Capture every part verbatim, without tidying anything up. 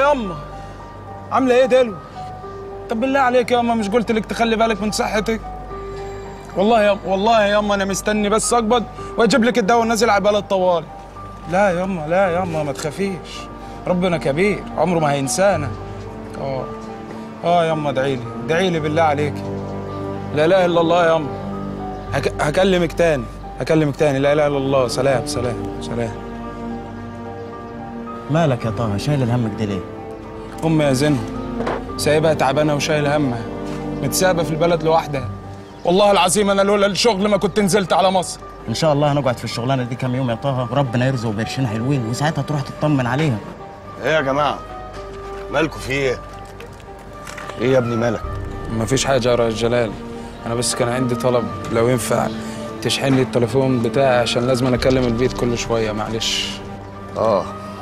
ياما؟ عامله ايه دلو؟ طب بالله عليك ياما، مش قلت لك تخلي بالك من صحتك؟ والله يا والله يا ياما انا مستني بس اقبض واجيب لك الدواء النازل على بالي الطوال. لا ياما لا ياما ما تخافيش، ربنا كبير عمره ما هينسانا. اه اه ياما ادعي لي ادعي لي بالله عليك. لا اله الا الله ياما. هك... هكلمك تاني هكلمك تاني. لا اله الا الله. سلام سلام سلام. مالك يا طه شايل الهم كده ليه؟ امي يا زينب سايبها تعبانه وشايل همها، متسابه في البلد لوحدها. والله العظيم انا لولا الشغل ما كنت نزلت على مصر. ان شاء الله هنقعد في الشغلانه دي كام يوم يا طه، وربنا يرزق بقرشين حلوين وساعتها تروح تطمن عليها. ايه يا جماعه؟ مالكوا في ايه؟ ايه يا ابني مالك؟ مفيش حاجه يا ريس جلال، انا بس كان عندي طلب لو ينفع تشحن لي التليفون بتاعي عشان لازم أنا اكلم البيت كل شويه. معلش. اه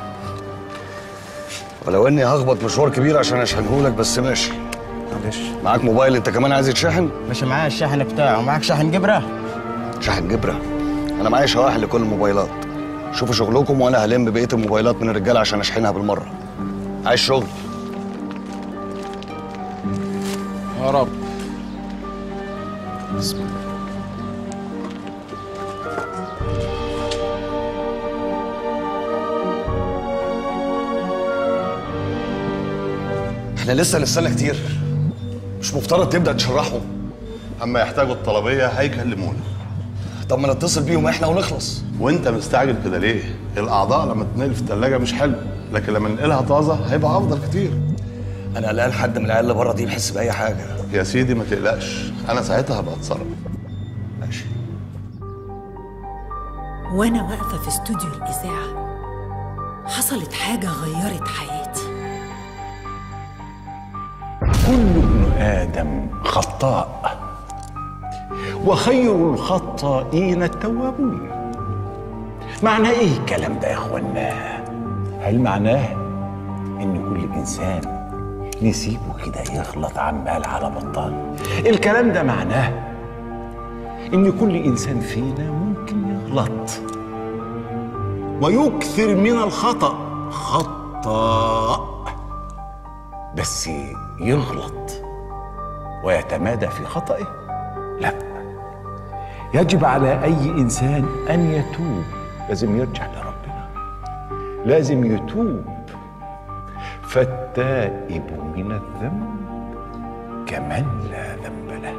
ولو اني هخبط مشوار كبير عشان اشحنهولك بس ماشي. معلش. معاك موبايل انت كمان عايز يتشحن؟ مش معايا الشاحن بتاعه، معاك شاحن جبره؟ شاحن جبره؟ انا معايا شواحن لكل الموبايلات. شوفوا شغلكم وانا هلم بقيه الموبايلات من الرجاله عشان اشحنها بالمره. عايز شغل؟ يا رب. بسم الله. احنا لسه نستنى كتير، مش مفترض تبدا تشرحهم؟ اما يحتاجوا الطلبيه هيكلمونا. طب ما نتصل بيهم احنا ونخلص. وانت مستعجل كده ليه؟ الاعضاء لما تنقل في الثلاجه مش حلو، لكن لما ننقلها طازه هيبقى افضل كتير. انا قلقان حد من العيال اللي بره دي يحس باي حاجه. يا سيدي ما تقلقش، انا ساعتها هبقى اتصرف. ماشي. وانا واقفه في استوديو الاذاعه حصلت حاجه غيرت حياتي. كل ابن آدم خطاء وخير الخطائين التوابون. معنى ايه الكلام ده يا اخوانا؟ هل معناه ان كل انسان نسيبه كده يغلط عمال على بطال؟ الكلام ده معناه ان كل انسان فينا ممكن يغلط ويكثر من الخطأ خطاء، بس يغلط ويتمادى في خطئه؟ لا، يجب على أي إنسان أن يتوب. لازم يرجع لربنا، لازم يتوب. فالتائب من الذنب كمن لا ذنب له.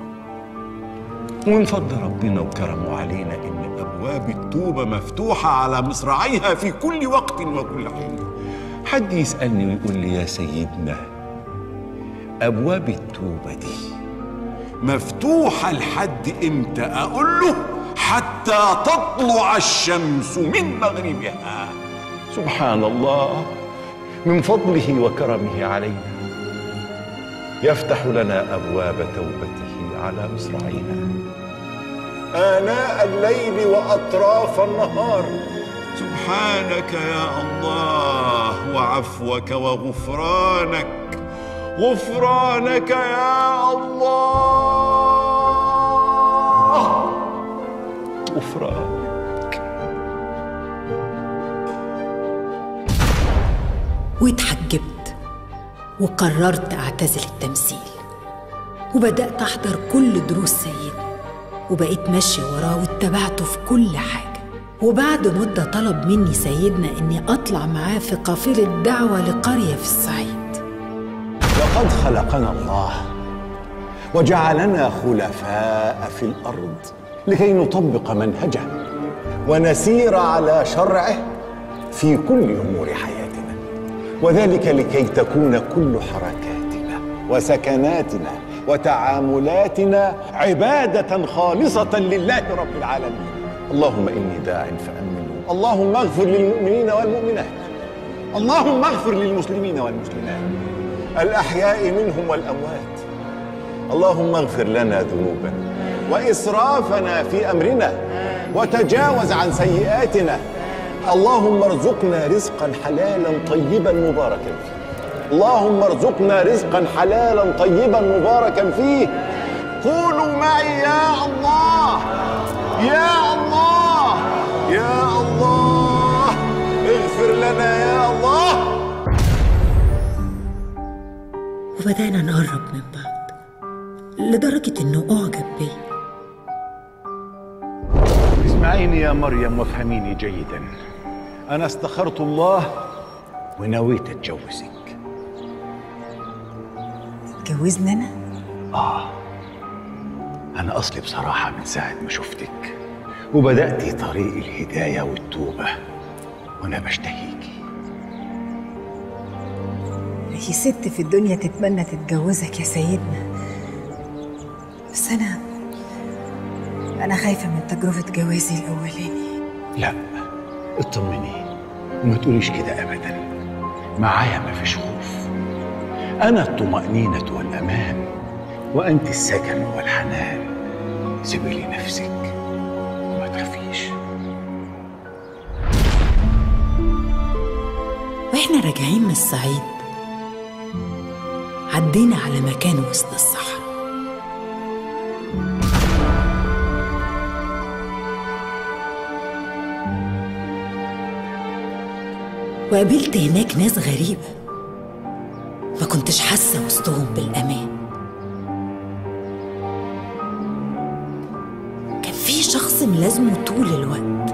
ومن فضل ربنا وكرمه علينا إن أبواب التوبة مفتوحة على مصراعيها في كل وقت وكل حين. حد يسألني ويقول لي يا سيدنا أبواب التوبة دي مفتوحة لحد إمتى؟ أقول له حتى تطلع الشمس من مغربها. سبحان الله، من فضله وكرمه علينا يفتح لنا أبواب توبته على مصراعينا آناء الليل وأطراف النهار. سبحانك يا الله وعفوك وغفرانك، غفرانك يا الله، غفرانك. واتحجبت وقررت اعتزل التمثيل، وبدأت أحضر كل دروس سيدنا، وبقيت ماشية وراه واتبعته في كل حاجة. وبعد مدة طلب مني سيدنا إني أطلع معاه في قافلة دعوة لقرية في الصعيد. لقد خلقنا الله وجعلنا خلفاء في الأرض لكي نطبق منهجه ونسير على شرعه في كل أمور حياتنا، وذلك لكي تكون كل حركاتنا وسكناتنا وتعاملاتنا عبادة خالصة لله رب العالمين. اللهم إني داع فأمنوا، اللهم اغفر للمؤمنين والمؤمنات، اللهم اغفر للمسلمين والمسلمات الأحياء منهم والأموات، اللهم اغفر لنا ذنوبنا وإسرافنا في أمرنا وتجاوز عن سيئاتنا، اللهم ارزقنا رزقا حلالا طيبا مباركا فيه، اللهم ارزقنا رزقا حلالا طيبا مباركا فيه. قولوا معي يا الله يا الله يا الله، اغفر لنا يا الله. وبدأنا نقرب من بعض لدرجة إنه أعجب بي. اسمعيني يا مريم وافهميني جيدا. أنا استخرت الله ونويت أتجوزك. تتجوزني أنا؟ آه أنا أصلي بصراحة من ساعة ما شفتك وبدأتي طريق الهداية والتوبة وأنا بشتهيكي. أي ست في الدنيا تتمنى تتجوزك يا سيدنا، بس أنا أنا خايفة من تجربة جوازي الأولاني. لا اطمني وما تقوليش كده أبدا، معايا ما فيش خوف. أنا الطمأنينة والأمان وأنت السكن والحنان. سيبي لي نفسك وما تخافيش. وإحنا راجعين من الصعيد عدينا على مكان وسط الصحراء. وقابلت هناك ناس غريبة ما كنتش حاسة وسطهم بالأمان. كان في شخص ملازمه طول الوقت.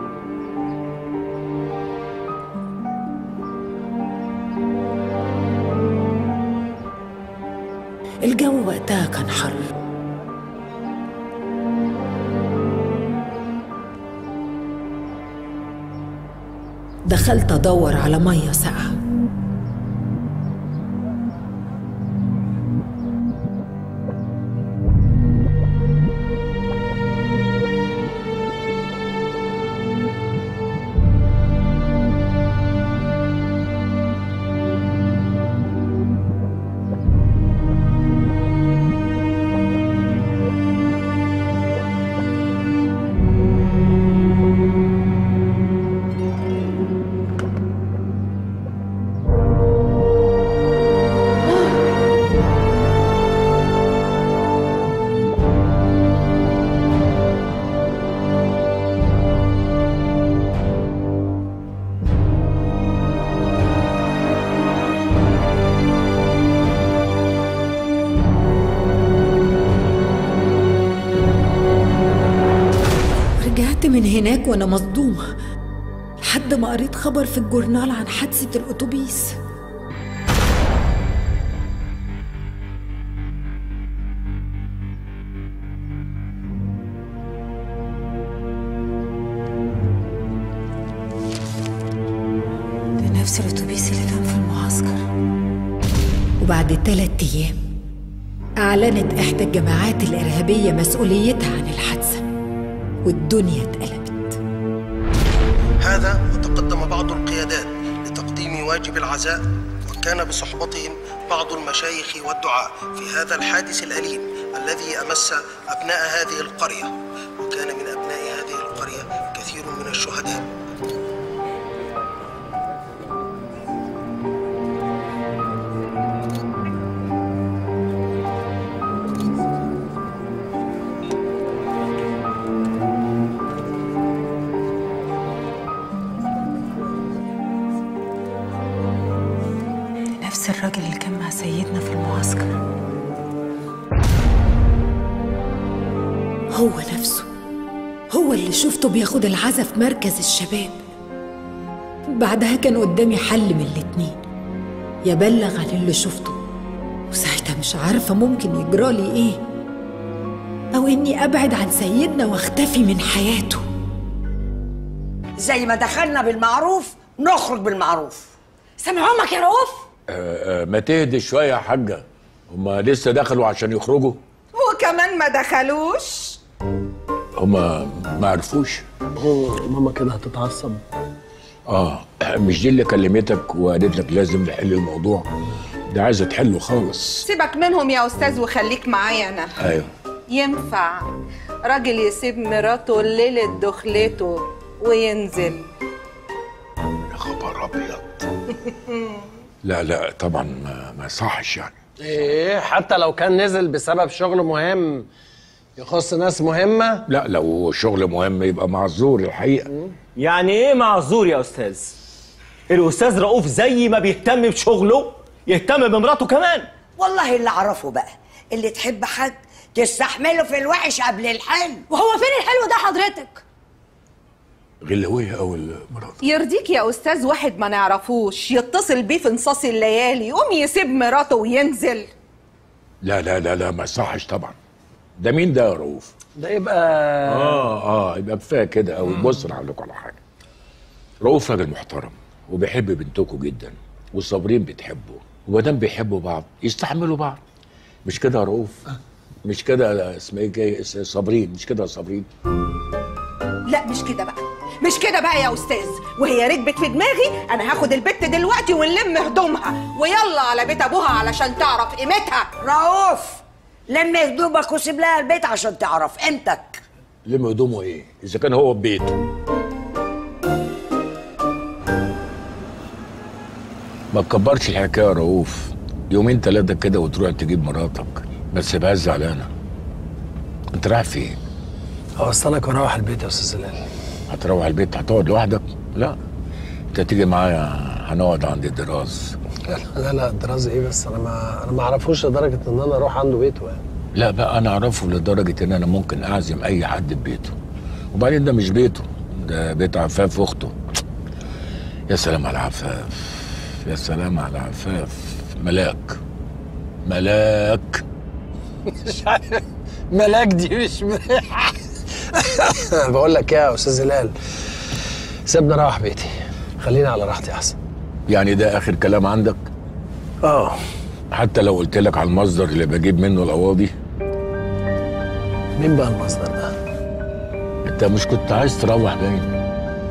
الجو وقتها كان حر، دخلت أدور على مية ساقعة. من هناك وأنا مصدومة لحد ما قريت خبر في الجورنال عن حادثة الأتوبيس. ده نفس الأتوبيس اللي كان في المعسكر. وبعد ثلاث أيام أعلنت إحدى الجماعات الإرهابية مسؤوليتها عن الحادثة والدنيا اتقلبت. هذا وتقدم بعض القيادات لتقديم واجب العزاء، وكان بصحبتهم بعض المشايخ والدعاء في هذا الحادث الأليم الذي أمس أبناء هذه القرية، وكان من أبناء هذه القرية كثير من الشهداء. نفس الراجل اللي كان مع سيدنا في المعسكر، هو نفسه، هو اللي شفته بياخد العزا في مركز الشباب. بعدها كان قدامي حل من الاتنين، يا بلغ عن اللي شفته وساعتها مش عارفة ممكن يجرالي ايه، او اني ابعد عن سيدنا واختفي من حياته. زي ما دخلنا بالمعروف نخرج بالمعروف. سامع امك يا رؤوف؟ آه آه ما تهدي شويه يا حاجه، هما لسه دخلوا عشان يخرجوا؟ وكمان ما دخلوش؟ هما ما عرفوش. ماما كده هتتعصب. اه مش دي اللي كلمتك وقالت لك لازم نحل الموضوع ده؟ عايزه تحله خالص. سيبك منهم يا استاذ وخليك معايا انا. ايوه ينفع راجل يسيب مراته ليله دخلته وينزل؟ يا خبر ابيض. لا لا طبعا ما, ما يصحش يعني. ايه حتى لو كان نزل بسبب شغل مهم يخص ناس مهمه؟ لا لو شغل مهم يبقى معذور الحقيقه. يعني ايه معذور يا استاذ؟ الاستاذ رؤوف زي ما بيهتم بشغله يهتم بمراته كمان. والله اللي اعرفه بقى اللي تحب حد تستحمله في الوحش قبل الحلو. وهو فين الحلو ده حضرتك؟ غلويه اول مرات. يرضيك يا استاذ واحد ما نعرفوش يتصل بيه في نصاص الليالي يقوم يسيب مراته وينزل؟ لا لا لا لا ما يصحش طبعا. ده مين ده يا رؤوف؟ ده يبقى اه اه يبقى كفايه كده قوي. بص انا هقول لكم على حاجه. رؤوف راجل محترم وبيحب بنتكم جدا والصابرين بتحبه، وما دام بيحبوا بعض يستحملوا بعض. مش كده يا رؤوف؟ آه. مش كده اسمها ايه صابرين؟ مش كده يا صابرين؟ لا مش كده بقى، مش كده بقى يا استاذ. وهي ركبت في دماغي انا هاخد البت دلوقتي ونلم هدومها ويلا على بيت ابوها علشان تعرف قيمتها. رؤوف لم هدومك وسيب لها البيت عشان تعرف قيمتك. لم هدومه ايه؟ اذا كان هو ببيته. ما تكبرش الحكايه يا رؤوف. يومين ثلاثه كده وتروح تجيب مراتك، بس تبقى زعلانه. انت رايح فين؟ هو اصل انا هروح البيت يا استاذ هلال. هتروح البيت هتقعد لوحدك؟ لا انت تيجي معايا هنقعد عند دراز. لا لا دراز ايه بس؟ انا ما انا ما اعرفوش لدرجه ان انا اروح عنده بيته يعني. لا بقى انا اعرفه لدرجه ان انا ممكن اعزم اي حد ببيته. وبعدين ده مش بيته، ده بيت عفاف اخته. يا سلام على عفاف، يا سلام على عفاف. ملاك ملاك. مش عارف ملاك دي مش ملاك. بقول لك يا استاذ هلال سيبني اروح بيتي، خليني على راحتي احسن. يعني ده اخر كلام عندك؟ اه. حتى لو قلت لك على المصدر اللي بجيب منه القواضي؟ مين بقى المصدر ده؟ انت مش كنت عايز تروح باين؟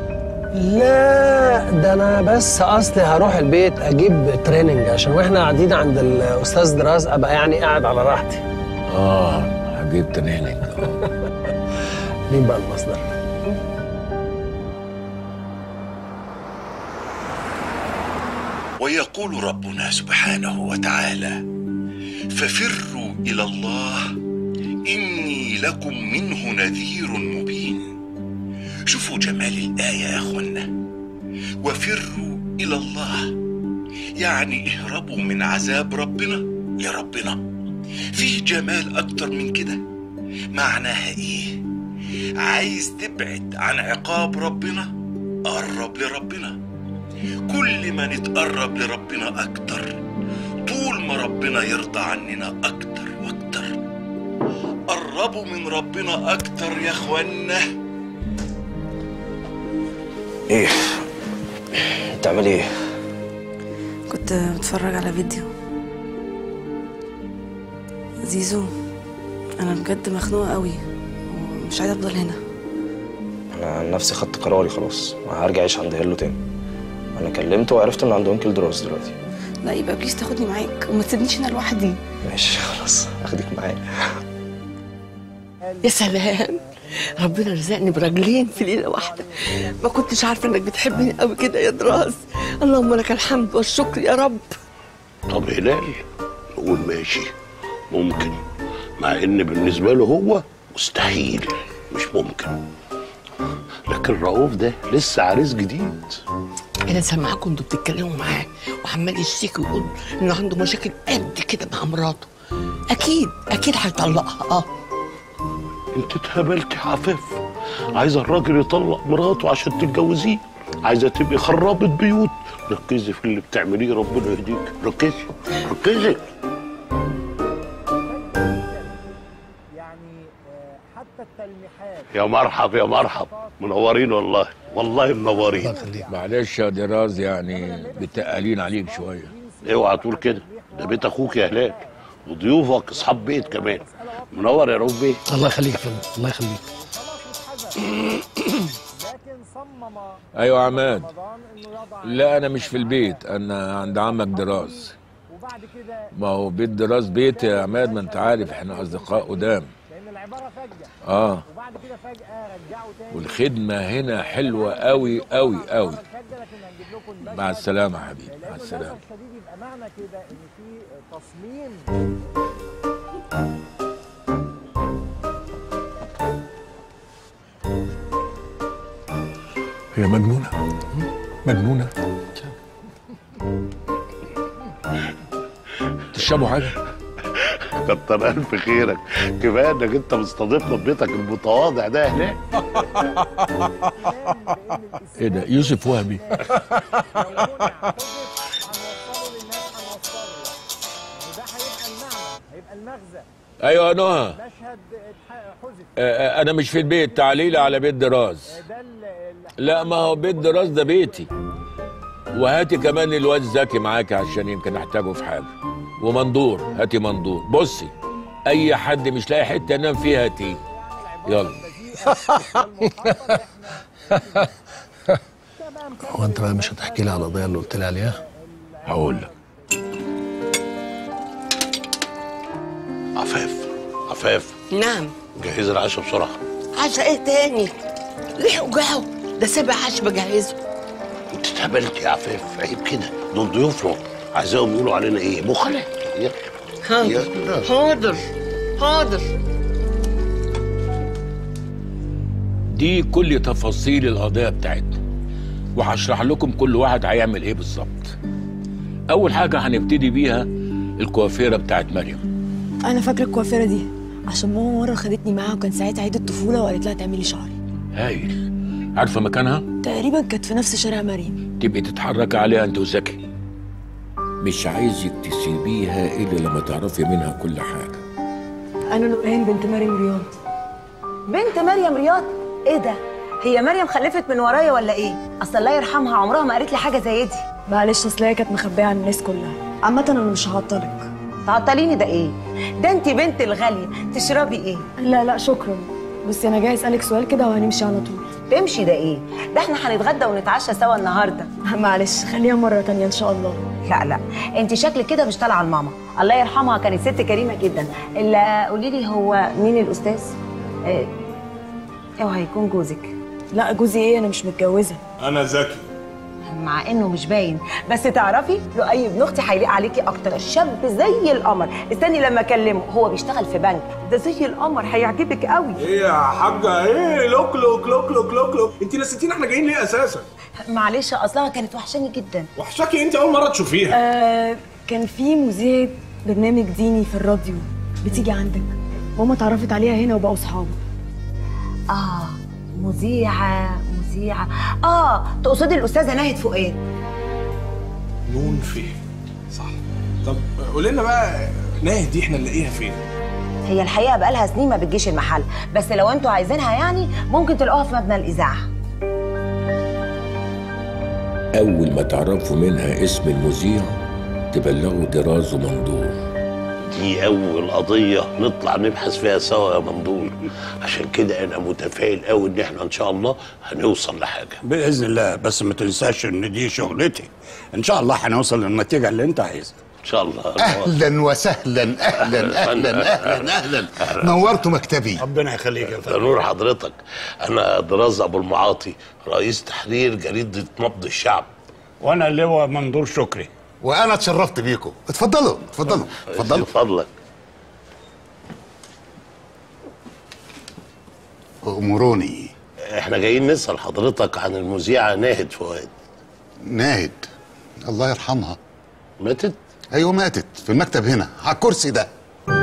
لا ده انا بس اصلي هروح البيت اجيب تريننج عشان واحنا قاعدين عند الاستاذ دراز ابقى يعني قاعد على راحتي. اه هجيب تريننج. مين بقى المصدر؟ ويقول ربنا سبحانه وتعالى: ففروا إلى الله إني لكم منه نذير مبين. شوفوا جمال الآية يا أخوانا، وفروا إلى الله يعني اهربوا من عذاب ربنا لربنا. فيه جمال أكتر من كده؟ معناها إيه؟ عايز تبعد عن عقاب ربنا؟ قرب لربنا. كل ما نتقرب لربنا أكتر طول ما ربنا يرضى عننا أكتر وأكتر. قربوا من ربنا أكتر يا أخوانا. ايه بتعملي ايه؟ كنت بتفرج على فيديو. زيزو انا بجد مخنوقه قوي ومش عايزه افضل هنا. انا عن نفسي خدت قراري خلاص، هرجع اعيش عند هيلو تاني. انا كلمته وعرفت ان عنده انكل دراز دلوقتي. لا يبقى بليز تاخدني معاك وما تسيبنيش هنا لوحدي. ماشي خلاص اخدك معايا. يا سلام، ربنا رزقني براجلين في ليله واحده. ما كنتش عارفه انك بتحبني قوي كده يا دراز. اللهم لك الحمد والشكر يا رب. طب هلال نقول ماشي ممكن، مع ان بالنسبه له هو مستحيل مش ممكن، لكن رؤوف ده لسه عريس جديد. انا سامعاكم انتوا بتتكلموا معاه وعمال يشتكي ويقول انه عنده مشاكل قد كده مع مراته. اكيد اكيد هيطلقها. اه انت اتهبلتي يا عفاف، عايزه الراجل يطلق مراته عشان تتجوزيه، عايزه تبقي خرابه بيوت. ركزي في اللي بتعمليه ربنا يهديك. ركزي ركزي. يا مرحب يا مرحب، منورين والله والله منورين. معلش يا دراز يعني متقلين عليك شويه. اوعى تقول كده، ده بيت اخوك يا هلال وضيوفك اصحاب بيت كمان. منور يا رؤوف بيه. الله يخليك يا فندم، الله يخليك. ايوه يا عماد. لا انا مش في البيت، انا عند عمك دراز. ما هو بيت دراز بيتي يا عماد، ما انت عارف احنا اصدقاء قدام. اه والخدمه هنا حلوه قوي قوي قوي. مع السلامه يا حبيبي، مع السلامه. هي مجنونه مجنونه. تشربوا حاجه؟ كتر الف خيرك، كفايه انك انت مستضيفنا في بيتك المتواضع ده هناك. ايه ده يوسف وهبي؟ ايوه نهى، انا مش في البيت، تعالي لي على بيت دراز. لا ما هو بيت دراز ده بيتي، وهاتي كمان الواد زكي معاكي عشان يمكن احتاجه في حاجه، ومندور، هاتي مندور. بصي اي حد مش لاقي حته ينام فيها هاتيه. يلا. هو انت بقى مش هتحكي لي على القضيه اللي قلت لي عليها؟ هقول لك. عفاف عفاف، نعم. جهز العشاء بسرعه. عشاء ايه تاني؟ ليه وجعه؟ ده سابع عشاء بجهزه. انت اتهبلت يا عفاف، عيب كده، دول ضيوفنا، عايزاهم يقولوا علينا ايه؟ بخلاء. حاضر حاضر حاضر. دي كل تفاصيل القضيه بتاعتنا، وهشرح لكم كل واحد هيعمل ايه بالظبط. اول حاجه هنبتدي بيها الكوافيره بتاعت مريم. انا فاكره الكوافيره دي عشان ماما مره خدتني معاها وكان ساعتها عيد الطفوله وقالت لها تعملي شعري. هايل. عارفه مكانها؟ تقريبا كانت في نفس شارع مريم. تبقي تتحركي عليها انت وزكي. مش عايزك تسيبيها الا لما تعرفي منها كل حاجه. انا نورهان بنت مريم رياض. بنت مريم رياض؟ ايه ده؟ هي مريم خلفت من ورايا ولا ايه؟ اصل الله يرحمها عمرها ما قالت لي حاجه زي دي. معلش اصل هي كانت مخبيه عن الناس كلها. عامه انا مش هعطلك. تعطليني ده ايه؟ ده انت بنت الغاليه، تشربي ايه؟ لا لا شكرا، بصي انا جاي اسالك سؤال كده وهنمشي على طول. تمشي ده ايه؟ ده احنا هنتغدى ونتعشى سوا النهارده. معلش خليها مره تانية ان شاء الله. لا لا انت شكلك كده مش طالعه لماما، الله يرحمها كانت ست كريمه جدا. الا قولي لي هو مين الاستاذ؟ ايه اوعى يكون جوزك؟ لا جوزي ايه، انا مش متجوزه. انا زكي. مع انه مش باين، بس تعرفي لؤي ابن اختي هيليق عليكي اكتر، شاب زي القمر. استني لما اكلمه، هو بيشتغل في بنك، ده زي القمر هيعجبك قوي. ايه يا حاجه؟ ايه لوك لوك لوك لوك لوك لوك، انت نسيتينا احنا جايين ليه اساسا؟ معلش اصلها كانت وحشاني جدا. وحشاكي انت اول مره تشوفيها؟ آه كان في مذيعه برنامج ديني في الراديو بتيجي عندك، ماما اتعرفت عليها هنا وبقوا صحاب. اه مذيعه مذيعه، اه تقصدي الاستاذه ناهد فؤاد. نون فيه صح. طب قولي لنا بقى ناهد دي احنا نلاقيها فين؟ هي الحقيقه بقالها سنين ما بتجيش المحل، بس لو انتوا عايزينها يعني ممكن تلاقوها في مبنى الاذاعه. اول ما تعرفوا منها اسم المذيع تبلغوا دراز ومندور. دي اول قضيه نطلع نبحث فيها سوا يا مندور، عشان كده انا متفائل قوي ان احنا ان شاء الله هنوصل لحاجه باذن الله. بس ما تنساش ان دي شغلتي، ان شاء الله هنوصل للنتيجه اللي انت عايزها ان شاء الله. اهلا وسهلا، اهلا اهلا اهلا اهلا، نورتوا مكتبي. ربنا يخليك يا فندم. نور حضرتك، انا دراز ابو المعاطي، رئيس تحرير جريده نبض الشعب. وانا اللواء مندور شكري. وانا اتشرفت بيكم. اتفضلوا اتفضلوا اتفضلوا. فضلك. امروني. احنا جايين نسال حضرتك عن المذيعه ناهد فؤاد. ناهد الله يرحمها. ماتت؟ ايوه ماتت في المكتب هنا على الكرسي ده.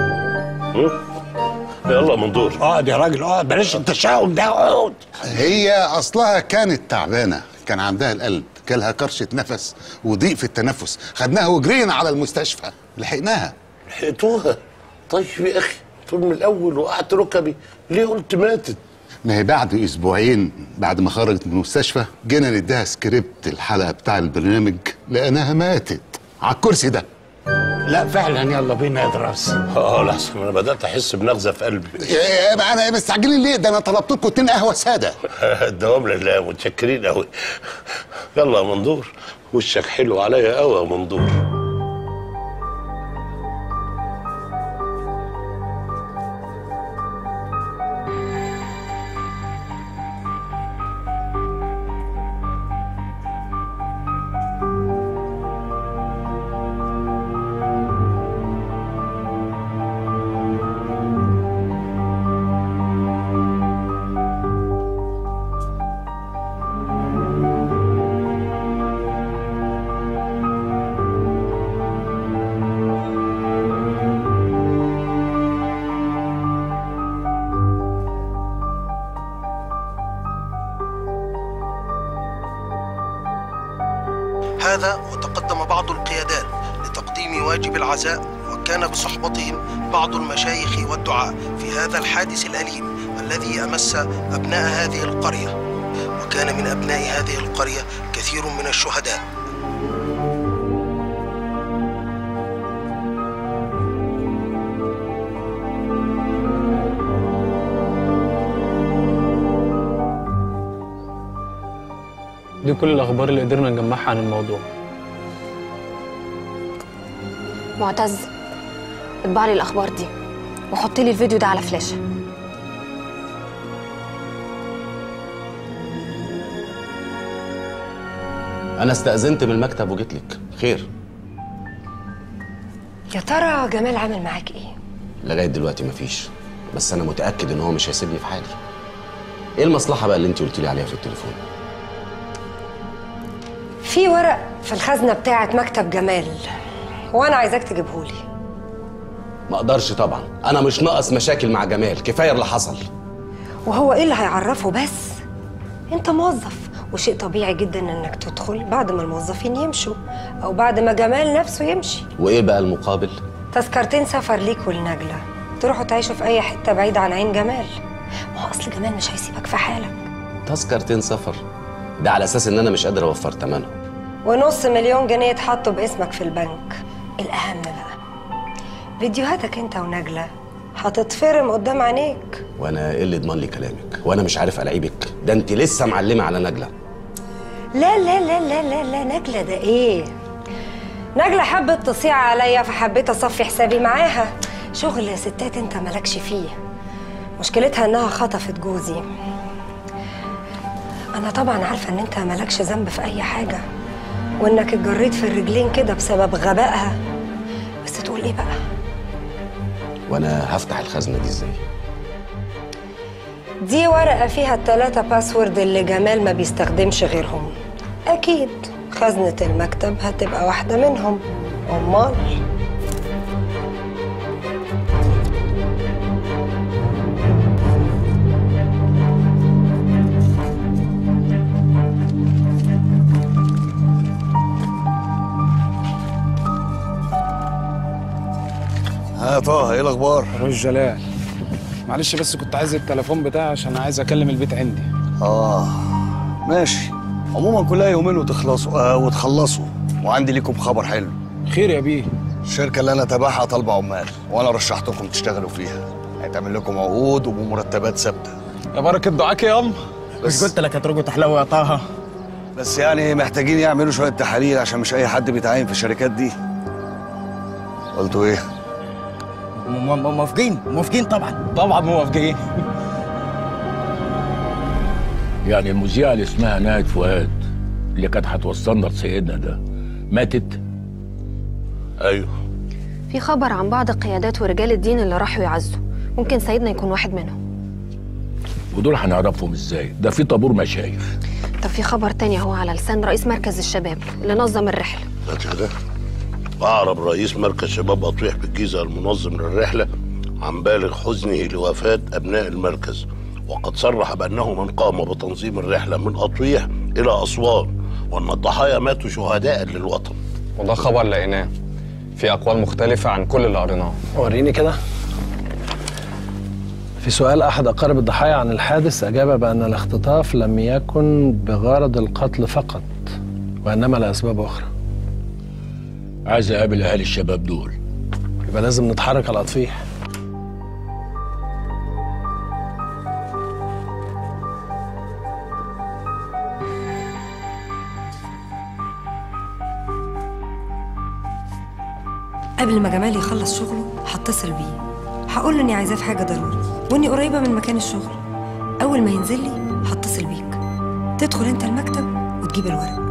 يلا مندور. اقعد يا راجل اقعد، بلاش التشاؤم ده، اقعد. هي اصلها كانت تعبانه، كان عندها القلب، جالها كرشه نفس وضيق في التنفس، خدناها وجرينا على المستشفى، لحقناها. لحقتوها؟ طيب يا اخي طول من الاول وقعت ركبي، ليه قلت ماتت؟ ما هي بعد اسبوعين بعد ما خرجت من المستشفى جينا نديها سكريبت الحلقه بتاع البرنامج، لقيناها ماتت على الكرسي ده. لا فعلا يلا بينا يا دراس. اه لحظه انا بدات احس بنغزه في قلبي. يا انا مستعجلين ليه؟ ده انا طلبت لكم اتنين قهوه ساده. الدوام لله، متشكرين قوي. يلا يا مندور، وشك حلو عليا قوي يا مندور. هذا وتقدم بعض القيادات لتقديم واجب العزاء، وكان بصحبتهم بعض المشايخ والدعاء في هذا الحادث الأليم الذي أمس أبناء هذه القرية، وكان من أبناء هذه القرية كثير من الشهداء. دي كل الأخبار اللي قدرنا نجمعها عن الموضوع. معتز، اطبع لي الأخبار دي وحط لي الفيديو ده على فلاشة. أنا استأذنت من المكتب وجيت لك. خير؟ يا ترى جمال عامل معاك إيه؟ لغاية دلوقتي مفيش، بس أنا متأكد إن هو مش هيسيبني في حالي. إيه المصلحة بقى اللي أنت قلت لي عليها في التليفون؟ في ورق في الخزنة بتاعة مكتب جمال وأنا عايزاك تجيبهولي. ما أقدرش طبعا، أنا مش ناقص مشاكل مع جمال، كفاية اللي حصل. وهو إيه اللي هيعرفه بس؟ أنت موظف وشيء طبيعي جدا إنك تدخل بعد ما الموظفين يمشوا أو بعد ما جمال نفسه يمشي. وإيه بقى المقابل؟ تذكرتين سفر ليك ولنجلة، تروحوا تعيشوا في أي حتة بعيدة عن عين جمال. ما هو أصل جمال مش هيسيبك في حالك. تذكرتين سفر؟ ده على أساس إن أنا مش قادر أوفر ثمنه. ونص مليون جنيه يتحطوا باسمك في البنك. الأهم بقى فيديوهاتك أنت ونجلة هتتفرم قدام عينيك. وأنا إيه اللي يضمن لي كلامك؟ وأنا مش عارف ألاعيبك، ده أنت لسه معلمة على نجلة. لا لا لا لا لا لا نجلة ده إيه؟ نجلة حبت تصيع عليا فحبيت أصفي حسابي معاها. شغل ستات أنت مالكش فيه. مشكلتها إنها خطفت جوزي. أنا طبعا عارفة إن أنت مالكش ذنب في أي حاجة وإنك اتجريت في الرجلين كده بسبب غبائها، بس تقول إيه بقى؟ وأنا هفتح الخزنة دي إزاي؟ دي ورقة فيها التلاتة باسورد اللي جمال ما بيستخدمش غيرهم. أكيد خزنة المكتب هتبقى واحدة منهم. أمال؟ ها طه، ايه الاخبار؟ روش جلال، معلش بس كنت عايز التليفون بتاعي عشان عايز اكلم البيت عندي. اه ماشي، عموما كلها يومين وتخلصوا آه وتخلصوا، وعندي ليكم خبر حلو. خير يا بيه؟ الشركه اللي انا تابعها طالبه عمال، وانا رشحتكم تشتغلوا فيها. هيتعمل لكم عقود وبمرتبات ثابته. يا بركه دعاك يا ام. مش قلت لك هترجوا تحلو يا طه؟ بس يعني محتاجين يعملوا شويه تحاليل عشان مش اي حد بيتعين في الشركات دي. قلتوا ايه؟ موافقين موافقين طبعا طبعا موافقين. يعني المذيعة اللي اسمها ناهد فؤاد اللي كانت هتوصلنا لسيدنا ده ماتت؟ ايوه. في خبر عن بعض قيادات ورجال الدين اللي راحوا يعزوا، ممكن سيدنا يكون واحد منهم. ودول هنعرفهم ازاي؟ ده في طابور مشايخ. طب في خبر تاني هو على لسان رئيس مركز الشباب اللي نظم الرحلة. ده أعرب رئيس مركز شباب أطويح بالجيزة المنظم للرحلة عن بالغ حزنه لوفاة أبناء المركز، وقد صرح بأنه من قام بتنظيم الرحلة من أطويح إلى أسوان، وأن الضحايا ماتوا شهداء للوطن. وده خبر لقيناه في أقوال مختلفة عن كل اللي قريناه. وريني كده. في سؤال أحد أقارب الضحايا عن الحادث أجاب بأن الاختطاف لم يكن بغرض القتل فقط وإنما لأسباب أخرى. عايز اقابل اهالي الشباب دول. يبقى لازم نتحرك على أطفيح. قبل ما جمال يخلص شغله هتصل بيه، هقول له اني عايزاه في حاجه ضروري واني قريبه من مكان الشغل. اول ما ينزل لي هتصل بيك، تدخل انت المكتب وتجيب الورق.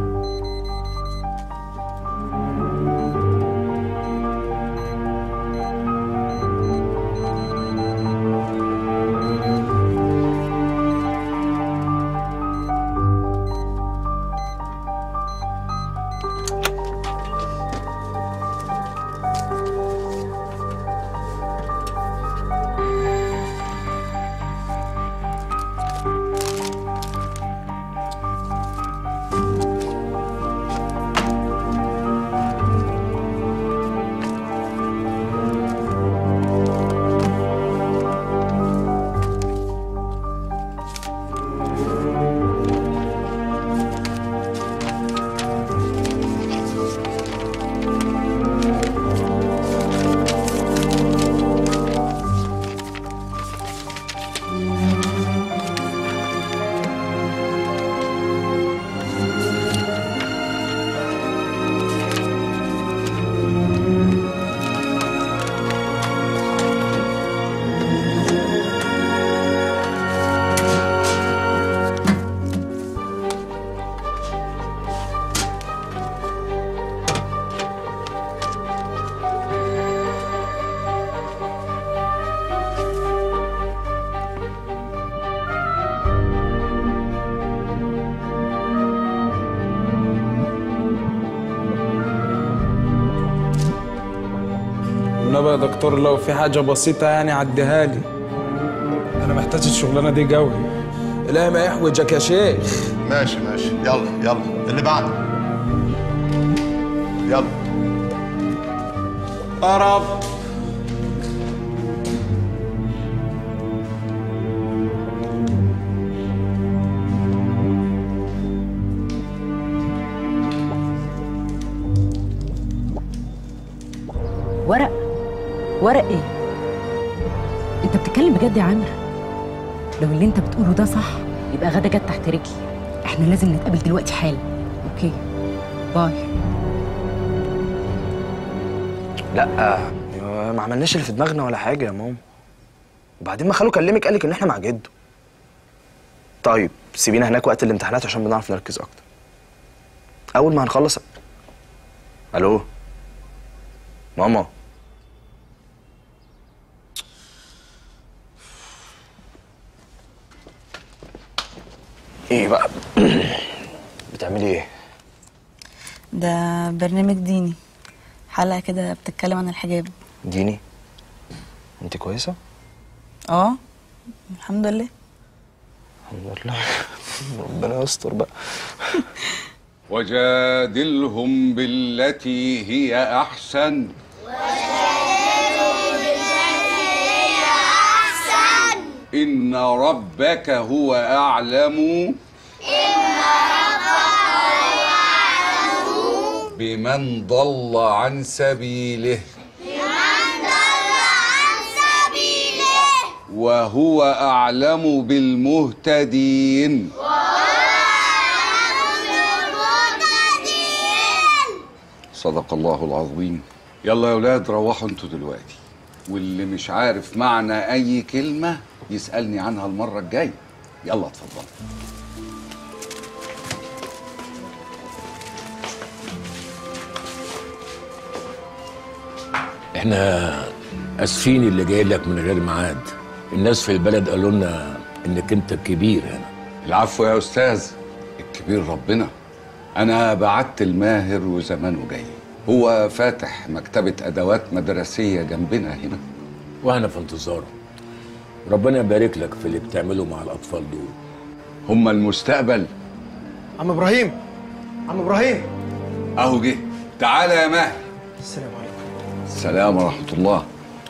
والنبي يا دكتور لو في حاجه بسيطه يعني عديها لي. انا محتاج الشغلانه دي قوي. لا ما يحوجك يا شيخ. ماشي ماشي، يلا يلا اللي بعده. يلا يا رب. ورق ورق ايه؟ انت بتتكلم بجد يا عامر؟ لو اللي انت بتقوله ده صح يبقى غدا جت تحت رجلي. احنا لازم نتقابل دلوقتي حالا. اوكي باي. لا ما عملناش اللي في دماغنا ولا حاجه يا ماما. وبعدين ما خاله كلمك قالك ان احنا مع جده. طيب سيبينا هناك وقت الامتحانات عشان بنعرف نركز اكتر. اول ما هنخلص. الو ماما. ايه بقى؟ بتعملي ايه؟ ده برنامج ديني، حلقة كده بتتكلم عن الحجاب. ديني؟ انت كويسة؟ اه الحمد لله. الحمد لله. ربنا يستر بقى. وجادلهم بالتي هي أحسن. إن ربك هو أعلم. إن ربك هو أعلم بمن ضل عن سبيله. بمن ضل عن سبيله. وهو أعلم بالمهتدين. وهو أعلم بالمهتدين. صدق الله العظيم. يلا يا ولاد روحوا انتوا دلوقتي، واللي مش عارف معنى أي كلمة يسألني عنها المرة الجاية. يلا اتفضل. احنا اسفين اللي جاي لك من غير ميعاد. الناس في البلد قالوا لنا انك انت الكبير هنا. العفو يا استاذ، الكبير ربنا. انا بعت الماهر وزمانه جاي، هو فاتح مكتبة ادوات مدرسية جنبنا هنا وانا في انتظاره. ربنا يبارك لك في اللي بتعمله مع الاطفال دول، هم المستقبل. عم ابراهيم، عم ابراهيم اهو جه. تعالى يا ماهر. السلام عليكم. السلام ورحمة الله.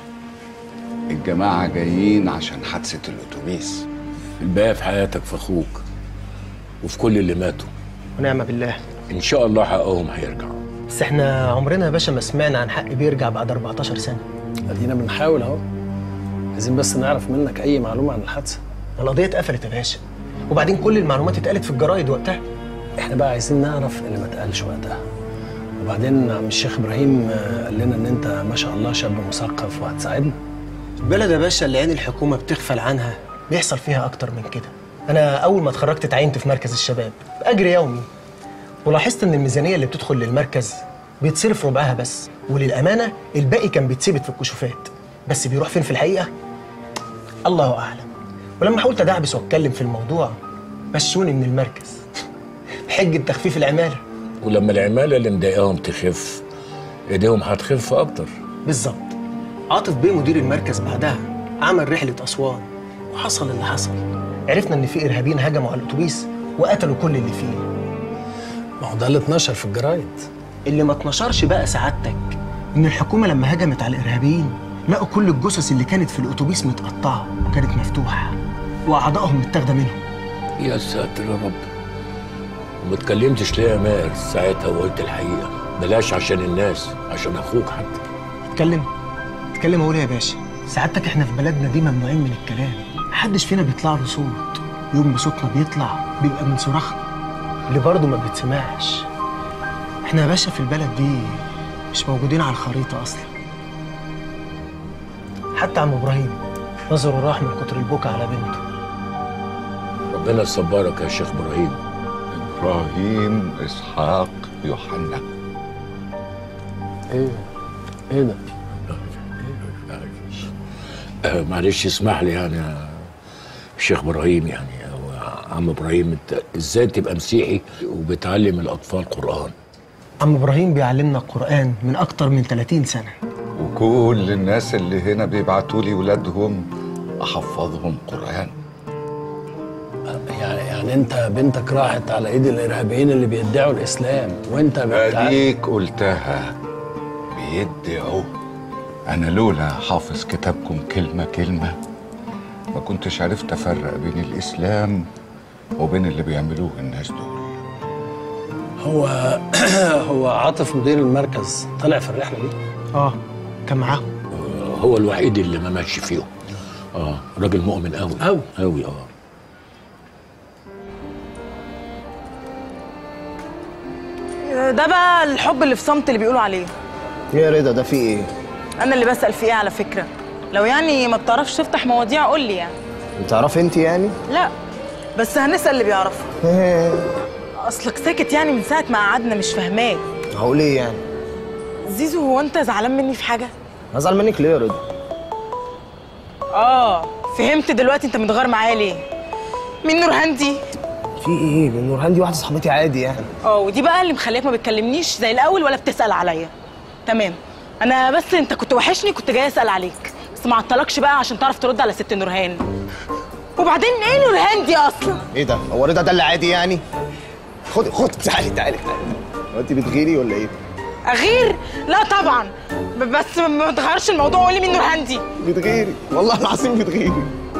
الجماعة جايين عشان حادثة الأتوبيس. الباقي في حياتك في أخوك وفي كل اللي ماتوا. ونعم بالله. إن شاء الله حقهم هيرجعوا. بس احنا عمرنا يا باشا ما سمعنا عن حق بيرجع بعد أربعتاشر سنة. ادينا بنحاول اهو. عايزين بس نعرف منك أي معلومة عن الحادثة. القضية اتقفلت يا باشا، وبعدين كل المعلومات اتقالت في الجرايد وقتها. احنا بقى عايزين نعرف اللي ما اتقالش وقتها. وبعدين عم الشيخ ابراهيم قال لنا ان انت ما شاء الله شاب مثقف وهتساعدنا. البلد يا باشا اللي عين الحكومه بتغفل عنها بيحصل فيها اكتر من كده. انا اول ما اتخرجت اتعينت في مركز الشباب باجر يومي، ولاحظت ان الميزانيه اللي بتدخل للمركز بيتصرف ربعها بس، وللامانه الباقي كان بيتثبت في الكشوفات، بس بيروح فين في الحقيقه الله اعلم. ولما حاولت ادعبس واتكلم في الموضوع مشوني من المركز بحجه تخفيف العماله. ولما العماله اللي مضايقاهم تخف ايديهم هتخف اكتر. بالظبط. عاطف بيه مدير المركز بعدها عمل رحله اسوان، وحصل اللي حصل. عرفنا ان في ارهابيين هجموا على الاتوبيس وقتلوا كل اللي فيه. ما هو ده اللي اتنشر في الجرايد. اللي ما اتنشرش بقى سعادتك ان الحكومه لما هجمت على الارهابيين لقوا كل الجثث اللي كانت في الاتوبيس متقطعه وكانت مفتوحه واعضائهم متاخده منهم. يا ساتر يا رب. وما اتكلمتش ليه يا ماهر ساعتها وقلت الحقيقه؟ بلاش عشان الناس، عشان اخوك حتى. اتكلم اتكلم اقول يا باشا. سعادتك احنا في بلدنا دي ممنوعين من الكلام، محدش فينا بيطلع له صوت، يوم ما صوتنا بيطلع بيبقى من صراخنا اللي برضه ما بيتسمعش. احنا يا باشا في البلد دي مش موجودين على الخريطه اصلا. حتى عم ابراهيم نظره راح من كتر البكا على بنته. ربنا يصبرك يا شيخ ابراهيم. ابراهيم اسحاق يوحنا. ايه ايه ده؟ آه معلش اسمح لي يعني يا شيخ ابراهيم، يعني او عم ابراهيم، انت ازاي تبقى مسيحي وبتعلم الاطفال قران؟ عم ابراهيم بيعلمنا القران من اكتر من ثلاثين سنه، وكل الناس اللي هنا بيبعتوا لي ولادهم احفظهم قرآن. يعني يعني انت بنتك راحت على ايد الارهابيين اللي بيدعوا الاسلام وانت بتاع... اديك قلتها بيدعوا. انا لولا حافظ كتابكم كلمه كلمه ما كنتش عرفت افرق بين الاسلام وبين اللي بيعملوه الناس دول. هو هو عاطف مدير المركز طلع في الرحله دي؟ اه كان معاهم. هو الوحيد اللي ما ماشي فيهم. اه راجل مؤمن قوي قوي قوي. اه ده بقى الحب اللي في صمت اللي بيقولوا عليه. يا رضا ده في ايه؟ انا اللي بسأل في ايه على فكرة. لو يعني ما بتعرفش تفتح مواضيع قول لي يعني. بتعرفي انت يعني؟ لا بس هنسأل اللي بيعرفه. اصلك ساكت يعني من ساعة ما قعدنا مش فاهماك. هقول ايه يعني؟ زيزو هو انت زعلان مني في حاجة؟ هزعل منك ليه يا رضا؟ اه فهمت دلوقتي انت متغير معايا ليه. مين نورهان دي؟ في ايه؟ نورهان دي واحدة صاحبتي عادي يعني. اه ودي بقى اللي مخليك ما بتكلمنيش زي الاول ولا بتسأل عليا. تمام انا بس انت كنت وحشني كنت جاي اسأل عليك بس ما عطلكش بقى عشان تعرف ترد على ست نورهان. وبعدين ايه نورهان دي اصلا؟ ايه ده؟ هو رضا ده اللي عادي يعني؟ خد خد تعالي تعالي تعالي. هو انت بتغيري ولا ايه؟ اغير؟ لا طبعا بس ما تغيرش الموضوع وقولي مين نورهان دي. بتغيري والله العظيم بتغيري.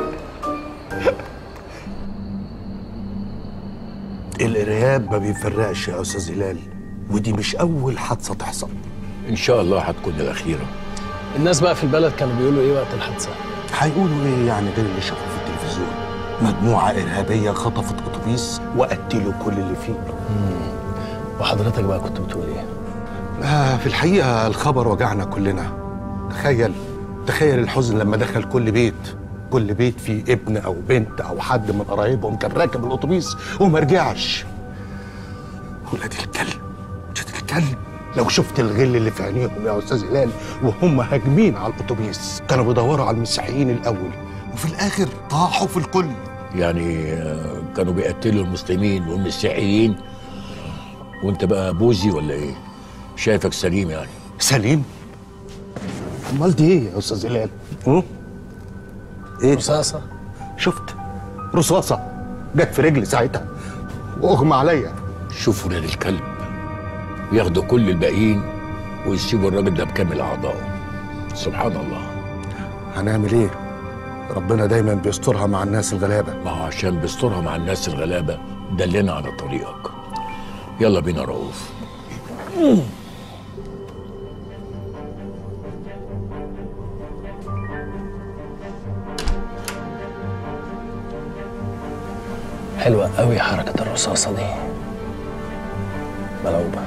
الارهاب ما بيفرقش يا استاذ هلال، ودي مش اول حادثه تحصل. ان شاء الله هتكون الاخيره. الناس بقى في البلد كانوا بيقولوا ايه وقت الحادثه؟ هيقولوا ايه يعني غير اللي شافوه في التلفزيون؟ مجموعه ارهابيه خطفت اتوبيس وقتلوا كل اللي فيه. امم وحضرتك بقى كنت بتقول ايه؟ آه في الحقيقه الخبر وجعنا كلنا. تخيل تخيل الحزن لما دخل كل بيت، كل بيت فيه ابن او بنت او حد من قرايبهم كان راكب الاتوبيس وما رجعش. ولاد الكلب ولاد الكلب لو شفت الغل اللي في عينيهم يا استاذ هلال وهم هاجمين على الاتوبيس. كانوا بيدوروا على المسيحيين الاول وفي الاخر طاحوا في الكل. يعني كانوا بيقتلوا المسلمين والمسيحيين وانت بقى بوزي ولا ايه؟ شايفك سليم يعني. سليم؟ امال دي ايه يا استاذ هلال؟ ايه؟ رصاصه. شفت؟ رصاصه جت في رجلي ساعتها واغمى عليا. شوف ولاد الكلب ياخدوا كل الباقيين ويسيبوا الراجل ده بكامل اعضائه. سبحان الله. هنعمل ايه؟ ربنا دايما بيسترها مع الناس الغلابه. ما هو عشان بيسترها مع الناس الغلابه دلنا على طريقك. يلا بينا رؤوف. حلوة قوي حركة الرصاصة دي. ملعوبة.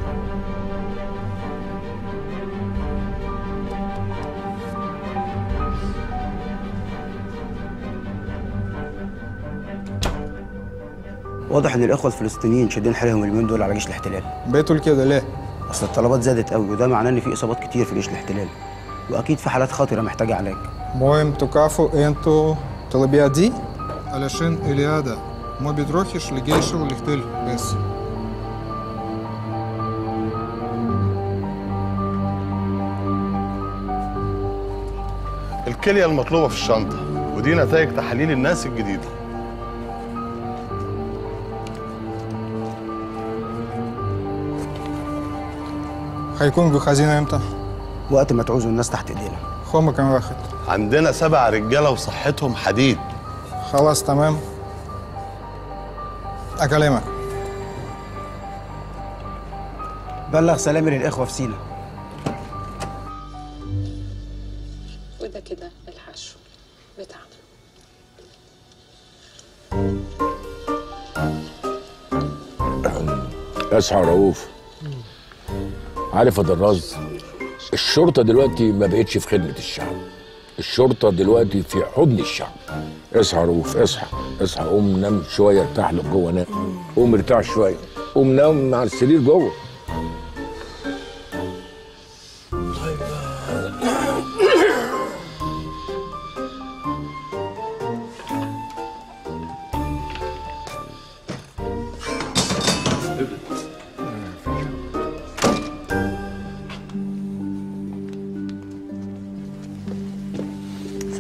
واضح ان الاخوه الفلسطينيين شادين حيلهم اليومين دول على جيش الاحتلال. بتقول كده ليه؟ اصل الطلبات زادت قوي وده معناه ان في اصابات كتير في جيش الاحتلال واكيد في حالات خطره محتاجه علاج. Моем тукафу энту талабиади, алашин илиада. Мо бидрохиш лигейшу лихтель бес. الكليه المطلوبه في الشنطه ودي نتائج تحاليل الناس الجديده. هيكون بخزينه امتى؟ وقت ما تعوزوا الناس تحت ايدينا. خمة كام واخد؟ عندنا سبع رجاله وصحتهم حديد. خلاص تمام. اكلمك. بلغ سلامي للاخوه في سينا. وده كده الحشو بتاعنا. اصحى يا رؤوف. عارف يا دراز، الشرطة دلوقتي ما بقتش في خدمة الشعب، الشرطة دلوقتي في حضن الشعب. اصحى يا رؤوف، اصحى اصحى، قوم نام شوية، ارتاح لك جوه، نام، قوم ارتاح شوية، قوم نام على السرير جوه.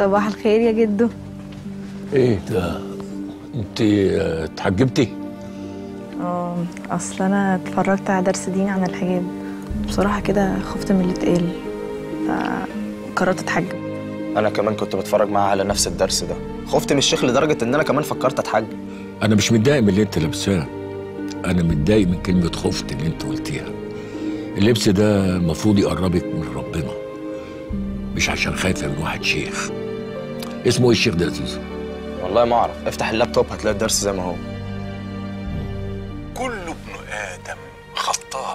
صباح الخير يا جدو. ايه ده؟ انت اتحجبتي؟ اه اصل انا اتفرجت على درس ديني عن الحجاب، بصراحه كده خفت من اللي اتقال فقررت اتحجب. انا كمان كنت بتفرج معاها على نفس الدرس ده، خفت من الشيخ لدرجه ان انا كمان فكرت اتحجب. انا مش متضايق من اللي انت لابساه، انا متضايق من كلمه خفت اللي انت قلتيها. اللبس ده المفروض يقربك من ربنا، مش عشان خايفه من واحد شيخ. اسمه ايه الشيخ ده يا زيزو؟ والله ما اعرف، افتح اللابتوب هتلاقي الدرس زي ما هو. كل ابن آدم خطاء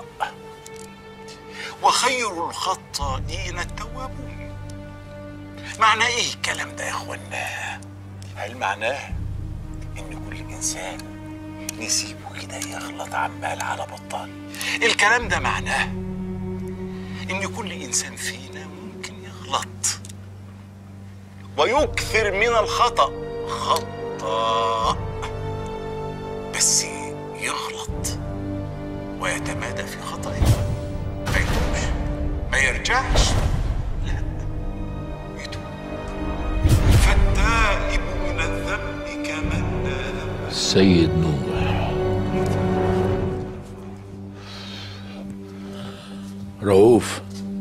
وخير الخطائين التوابون. معنى ايه الكلام ده يا اخوانا؟ هل معناه ان كل انسان نسيبه كده يغلط عمال على بطال؟ الكلام ده معناه ان كل انسان فينا ممكن يغلط ويكثر من الخطأ خطأ، بس يغلط ويتمادى في خطئه، ما يتوبش ما يرجعش، لا يتوب. فالتائب من الذنب كمن لا ذنب. السيد نوح. رؤوف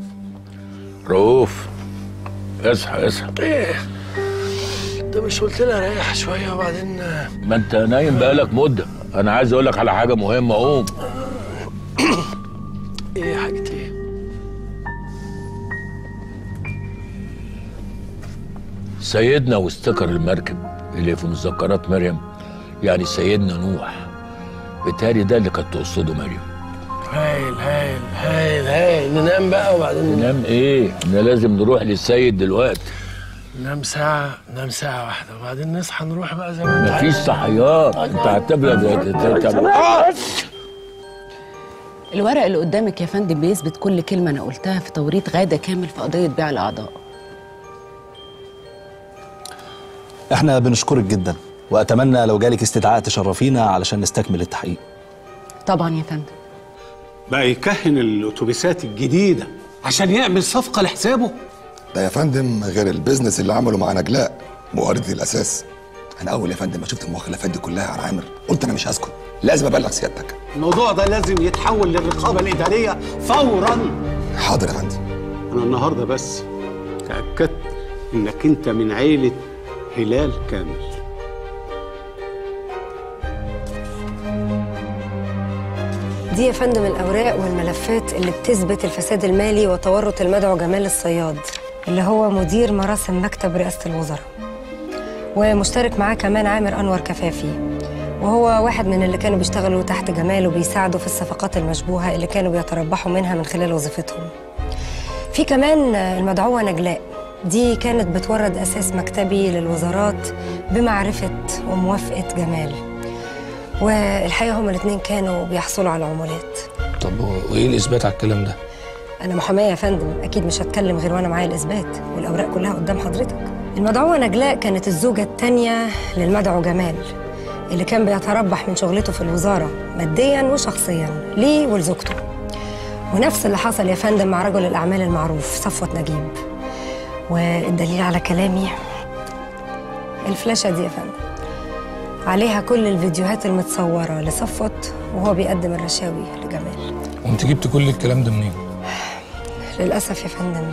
رؤوف اصحى اصحى. ايه انت مش قلت لي اريح شويه وبعدين؟ ما انت نايم بقالك مده. انا عايز اقول لك على حاجه مهمه، قوم. ايه حاجه ايه؟ سيدنا واستكر المركب اللي في مذكرات مريم، يعني سيدنا نوح. بالتالي ده اللي كانت تقصده مريم. هايل هايل هايل هايل. ننام بقى وبعدين ننام ايه؟ احنا لازم نروح للسيد دلوقتي. ننام ساعة، ننام ساعة واحدة وبعدين نصحى نروح بقى زي ما انت عايز. مفيش صحيات، انت هتبقى. الورق اللي قدامك يا فندم بيثبت كل كلمة أنا قلتها في توريط غادة كامل في قضية بيع الأعضاء. احنا بنشكرك جدا، وأتمنى لو جالك استدعاء تشرفينا علشان نستكمل التحقيق. طبعا يا فندم. بقى يكهن الأتوبيسات الجديدة عشان يعمل صفقة لحسابه. ده يا فندم غير البيزنس اللي عمله مع نجلاء موارد الاساس. انا اول يا فندم ما شفت المخلفات دي كلها على عامر قلت انا مش هسكت، لازم ابلغ سيادتك. الموضوع ده لازم يتحول للرقابه الاداريه فورا. حاضر يا فندم. انا النهارده بس تاكدت انك انت من عيله هلال كامل. دي يا فندم الأوراق والملفات اللي بتثبت الفساد المالي وتورط المدعو جمال الصياد، اللي هو مدير مراسم مكتب رئاسة الوزراء، ومشترك معاه كمان عامر أنور كفافي، وهو واحد من اللي كانوا بيشتغلوا تحت جمال وبيساعدوا في الصفقات المشبوهة اللي كانوا بيتربحوا منها من خلال وظيفتهم. في كمان المدعوة نجلاء، دي كانت بتورد أساس مكتبي للوزارات بمعرفة وموافقة جمال، والحقيقة هما الاتنين كانوا بيحصلوا على عمولات. طب وايه الإثبات على الكلام ده؟ أنا محامية يا فندم، أكيد مش هتكلم غير وأنا معايا الإثبات والأوراق كلها قدام حضرتك. المدعوة نجلاء كانت الزوجة التانية للمدعو جمال، اللي كان بيتربح من شغلته في الوزارة مادياً وشخصياً ليه ولزوجته. ونفس اللي حصل يا فندم مع رجل الأعمال المعروف صفوت نجيب. والدليل على كلامي الفلاشة دي يا فندم، عليها كل الفيديوهات المتصورة لصفوت وهو بيقدم الرشاوي لجمال. وانت جبت كل الكلام ده منين؟ للأسف يا فندم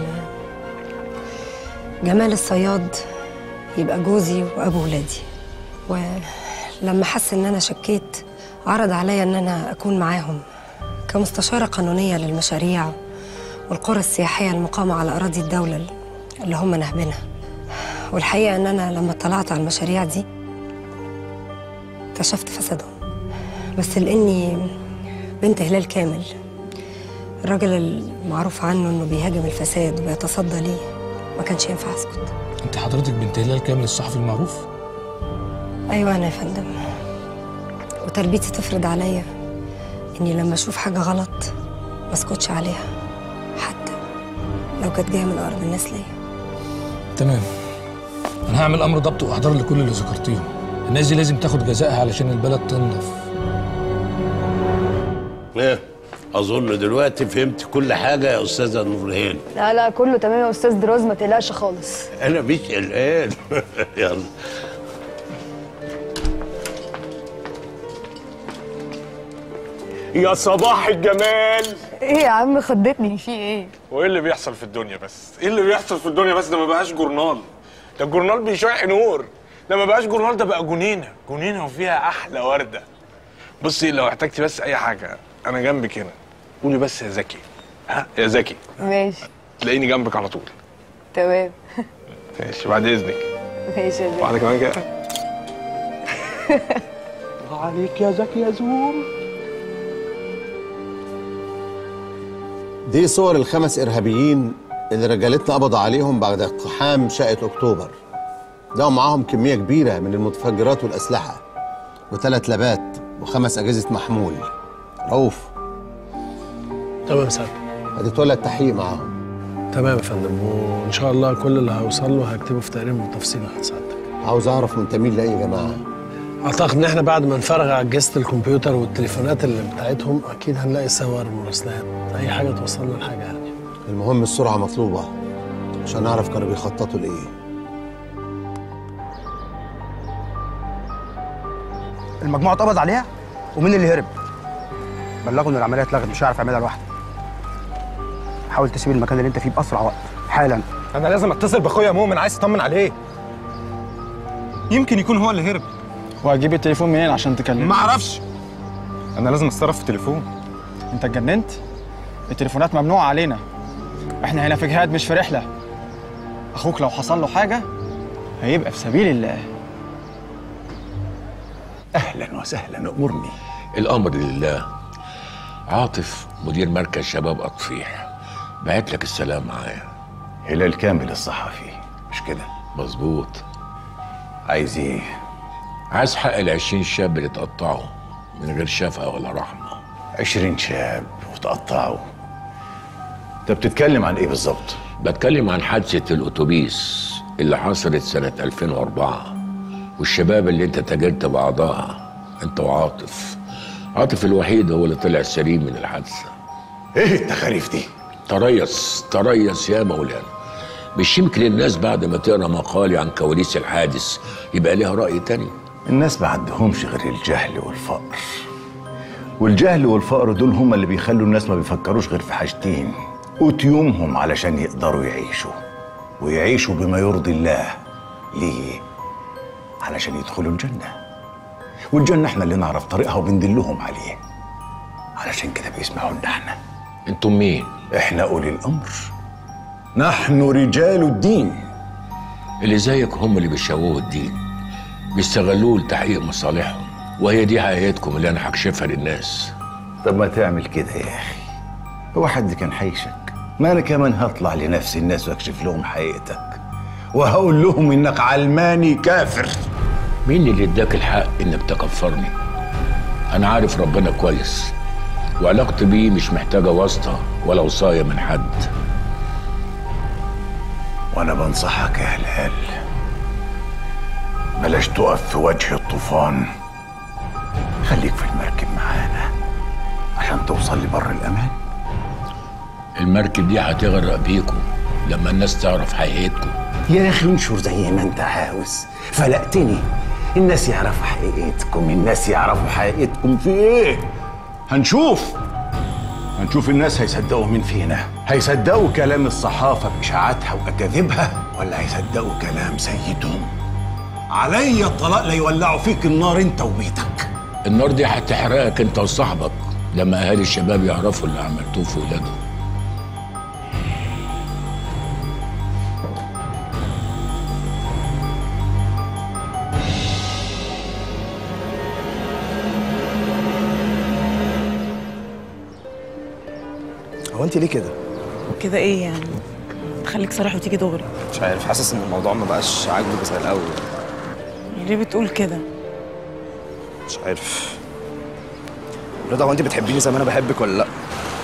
جمال الصياد يبقى جوزي وأبو ولادي، ولما حس إن أنا شكيت عرض عليا إن أنا أكون معاهم كمستشارة قانونية للمشاريع والقرى السياحية المقامة على أراضي الدولة اللي هم نهبينها. والحقيقة إن أنا لما اطلعت على المشاريع دي اكتشفت فسادهم، بس لأني بنت هلال كامل، الراجل المعروف عنه إنه بيهاجم الفساد وبيتصدى ليه، ما كانش ينفع أسكت. انت حضرتك بنت هلال كامل الصحفي المعروف؟ أيوة أنا يا فندم، وتربيتي تفرض عليا إني لما أشوف حاجة غلط ما اسكتش عليها حتى لو كانت جاية من أقرب الناس ليا. تمام، أنا هعمل أمر ضبط وإحضار لكل اللي ذكرتيهم. الناس دي لازم تاخد جزائها علشان البلد تنضف. ايه اظن دلوقتي فهمت كل حاجه يا استاذه نورهان. لا لا كله تمام يا استاذ دراز، ما تقلقش خالص. انا مش قلقان. يلا. يا صباح الجمال. ايه يا عم خضتني، في ايه؟ وايه اللي بيحصل في الدنيا بس؟ ايه اللي بيحصل في الدنيا بس؟ ده ما بقاش جورنال، ده الجورنال بيشع نور، ده ما بقاش جورنال، ده بقى جنينه، جنينه وفيها احلى ورده. بصي لو احتجتي بس اي حاجه انا جنبك هنا، قولي بس يا زكي. ها يا زكي. ماشي. تلاقيني جنبك على طول. تمام. ماشي بعد اذنك. ماشي يا زكي. واحده كمان كده. الله عليك يا زكي يا زوم. دي صور الخمس إرهابيين اللي رجالتنا قبضوا عليهم بعد اقتحام شقة أكتوبر. ده معاهم كمية كبيرة من المتفجرات والأسلحة وثلاث لابات وخمس أجهزة محمول. رؤوف. تمام يا سعد. هتتولى التحقيق معاهم. تمام يا فندم، وإن شاء الله كل اللي هوصل له هكتبه في تقرير بالتفصيل عن سعادتك. عاوز أعرف منتمين لأي جماعة. أعتقد إن إحنا بعد ما نفرغ على أجهزة الكمبيوتر والتليفونات اللي بتاعتهم أكيد هنلاقي صور مراسلات، أي حاجة توصلنا لحاجة يعني. المهم السرعة مطلوبة عشان نعرف كانوا بيخططوا لإيه. المجموعة اتقبض عليها؟ ومين اللي هرب؟ بلغوا إن العملية اتلغت، مش هيعرف يعملها لوحده. حاول تسيب المكان اللي أنت فيه بأسرع وقت، حالا. انا لازم اتصل باخويا مؤمن، عايز اطمن عليه. يمكن يكون هو اللي هرب. وهتجيب التليفون منين عشان تكلمه؟ ما اعرفش. انا لازم اتصرف في التليفون. انت اتجننت؟ التليفونات ممنوعه علينا. احنا هنا في جهاد مش في رحله. اخوك لو حصل له حاجه هيبقى في سبيل الله. اهلا وسهلا، امرني. الامر لله. عاطف مدير مركز شباب اطفيح بعت لك السلام معايا. هلال كامل الصحفي مش كده؟ مظبوط. عايز ايه؟ عايز حق العشرين شاب اللي اتقطعوا من غير شفقة ولا رحمة. عشرين شاب وتقطعوا؟ انت بتتكلم عن ايه بالظبط؟ بتكلم عن حادثة الأتوبيس اللي حصلت سنة ألفين وأربعة والشباب اللي انت تاجرت بأعضائها انت وعاطف. عاطف الوحيد هو اللي طلع سليم من الحادثة. ايه التخاريف دي؟ تريث تريث يا مولانا. مش يمكن الناس بعد ما تقرا مقالي عن كواليس الحادث يبقى ليها رأي تاني؟ الناس ما عندهمش غير الجهل والفقر، والجهل والفقر دول هما اللي بيخلوا الناس ما بيفكروش غير في حاجتين قوت يومهم علشان يقدروا يعيشوا، ويعيشوا بما يرضي الله. ليه؟ علشان يدخلوا الجنة، والجنة احنا اللي نعرف طريقها وبندلهم عليه. علشان كده بيسمعوا لنا احنا. انتم مين؟ احنا أولي الأمر، نحن رجال الدين. اللي زيك هم اللي بيشوهوا الدين، بيستغلوه لتحقيق مصالحهم، وهي دي حقيقتكم اللي انا هكشفها للناس. طب ما تعمل كده يا اخي، هو حد كان حيشك؟ ما انا كمان هطلع لنفس الناس واكشف لهم حقيقتك، وهقول لهم انك علماني كافر. مين اللي اداك الحق انك تكفرني؟ انا عارف ربنا كويس، وعلاقتي بيه مش محتاجه واسطه ولا وصايه من حد. وانا بنصحك يا هلال، بلاش تقف في وجه الطوفان، خليك في المركب معانا عشان توصل لبر الامان. المركب دي هتغرق بيكم لما الناس تعرف حقيقتكم. يا اخي انشر زي ما انت عاوز، فلقتني. الناس يعرفوا حقيقتكم، الناس يعرفوا حقيقتكم في ايه؟ هنشوف هنشوف الناس هيصدقوا مين فينا، هيصدقوا كلام الصحافة بإشاعاتها وأكاذيبها، ولا هيصدقوا كلام سيدهم؟ علي الطلاق لا يولعوا فيك النار انت وبيتك. النار دي هتحرقك انت وصاحبك لما اهالي الشباب يعرفوا اللي عملتوه في ولادهم. هو انت ليه كده؟ كده ايه يعني؟ تخليك صريح وتيجي دغري. مش عارف، حاسس ان الموضوع ما بقاش عاجبك زي الاول. ليه بتقول كده؟ مش عارف. رضا، هو انت بتحبيني زي ما انا بحبك ولا لا؟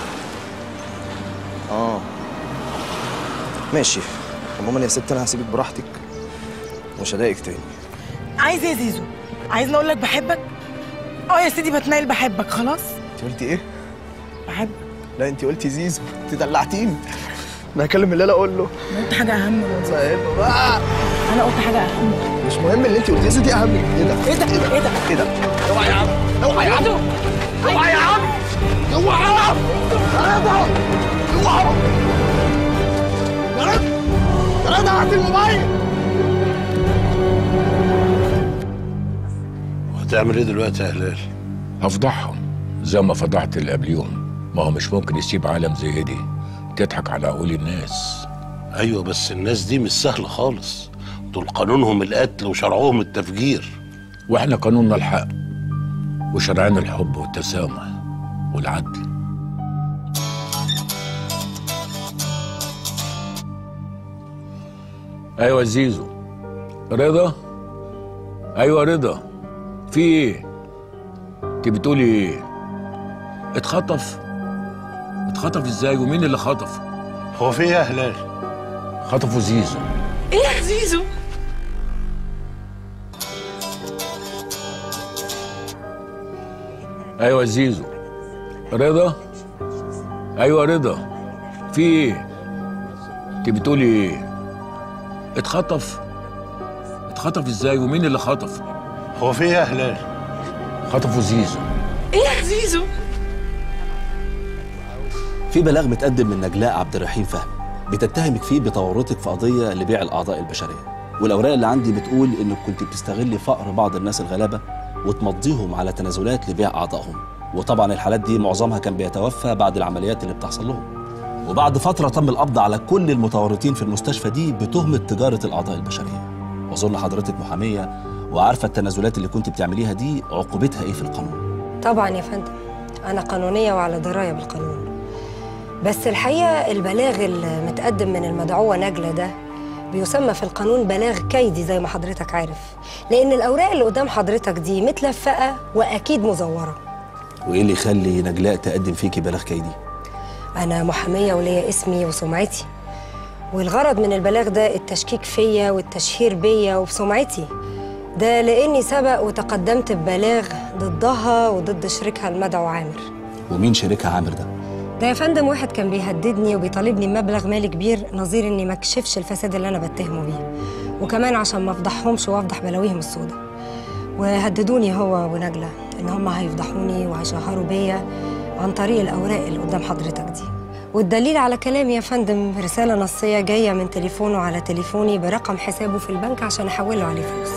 اه ماشي. عموما يا ست انا هسيبك براحتك ومش هضايقك تاني. عايز ايه يا زيزو؟ عايزني اقول لك بحبك؟ اه يا سيدي بتنايل بحبك خلاص. انت قلتي ايه؟ بحبك. لا انت قلتي زيزو، انت دلعتيني. انا هكلم اللي اقول له. انا قلت حاجه اهم. صاحبه بقى. انا قلت حاجه اهم. مش مهم اللي انت قلتيه، دي اهم. ايه ده؟ ايه ده؟ ايه ده؟ ايه ده؟ اوعى يا عم، اوعى يا عم، اوعى يا عم، اوعى يا عم، اوعى اوعى يا رب يا رب، هات الموبايل. هتعمل ايه دلوقتي يا هلال؟ هفضحهم زي ما فضحت اللي قبليهم. ما هو مش ممكن يسيب عالم زي دي تضحك على عقول الناس. ايوه بس الناس دي مش سهله خالص، دول قانونهم القتل وشرعهم التفجير. واحنا قانوننا الحق وشرعنا الحب والتسامح والعدل. ايوه زيزو. رضا؟ ايوه رضا، في ايه؟ انت بتقولي ايه؟ اتخطف؟ اتخطف ازاي ومين اللي خطفه؟ هو في ايه يا هلال؟ خطفوا زيزو. ايه يا زيزو؟ ايوه زيزو. رضا؟ ايوه رضا، في ايه؟ انت بتقولي ايه؟ اتخطف؟ اتخطف ازاي ومين اللي خطفه؟ هو في ايه يا هلال؟ خطفوا زيزو. ايه يا زيزو؟ في بلاغ متقدم من نجلاء عبد الرحيم فهمي بتتهمك فيه بتورطك في قضيه لبيع الاعضاء البشريه، والاوراق اللي عندي بتقول انك كنت بتستغلي فقر بعض الناس الغلابه وتمضيهم على تنازلات لبيع اعضائهم، وطبعا الحالات دي معظمها كان بيتوفى بعد العمليات اللي بتحصل لهم. وبعد فتره تم القبض على كل المتورطين في المستشفى دي بتهمه تجاره الاعضاء البشريه. واظن حضرتك محاميه وعارفه التنازلات اللي كنت بتعمليها دي عقوبتها ايه في القانون. طبعا يا فندم، انا قانونيه وعلى درايه بالقانون، بس الحقيقه البلاغ المتقدم من المدعوه نجله ده بيسمى في القانون بلاغ كيدي زي ما حضرتك عارف، لان الاوراق اللي قدام حضرتك دي متلفقه واكيد مزوره. وايه اللي يخلي نجلاء تقدم فيكي بلاغ كيدي؟ انا محاميه وليا اسمي وسمعتي، والغرض من البلاغ ده التشكيك فيا والتشهير بيا وبسمعتي، ده لاني سبق وتقدمت ببلاغ ضدها وضد شريكها المدعو عامر. ومين شريكها عامر ده؟ ده يا فندم واحد كان بيهددني وبيطالبني بمبلغ مالي كبير نظير اني ما اكشفش الفساد اللي انا بتهمه بيه، وكمان عشان ما افضحهمش وافضح بلاويهم السوداء. وهددوني هو ونجله ان هم هيفضحوني وهيشهروا بيا عن طريق الاوراق اللي قدام حضرتك دي. والدليل على كلامي يا فندم رساله نصيه جايه من تليفونه على تليفوني برقم حسابه في البنك عشان احوله عليه فلوس.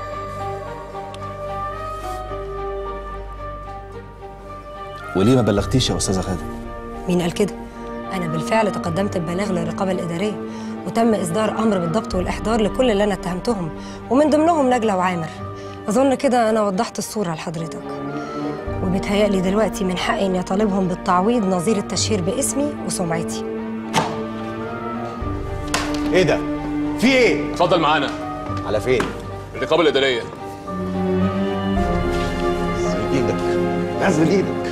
وليه ما بلغتيش يا استاذه غاده؟ مين قال كده؟ أنا بالفعل تقدمت ببلاغ للرقابة الإدارية، وتم إصدار أمر بالضبط والإحضار لكل اللي أنا اتهمتهم، ومن ضمنهم نجلة وعامر. أظن كده أنا وضحت الصورة لحضرتك، وبيتهيألي دلوقتي من حقي إني أطالبهم بالتعويض نظير التشهير باسمي وسمعتي. إيه ده؟ في إيه؟ اتفضل معانا. على فين؟ الرقابة الإدارية. نزل إيدك، نزل إيدك.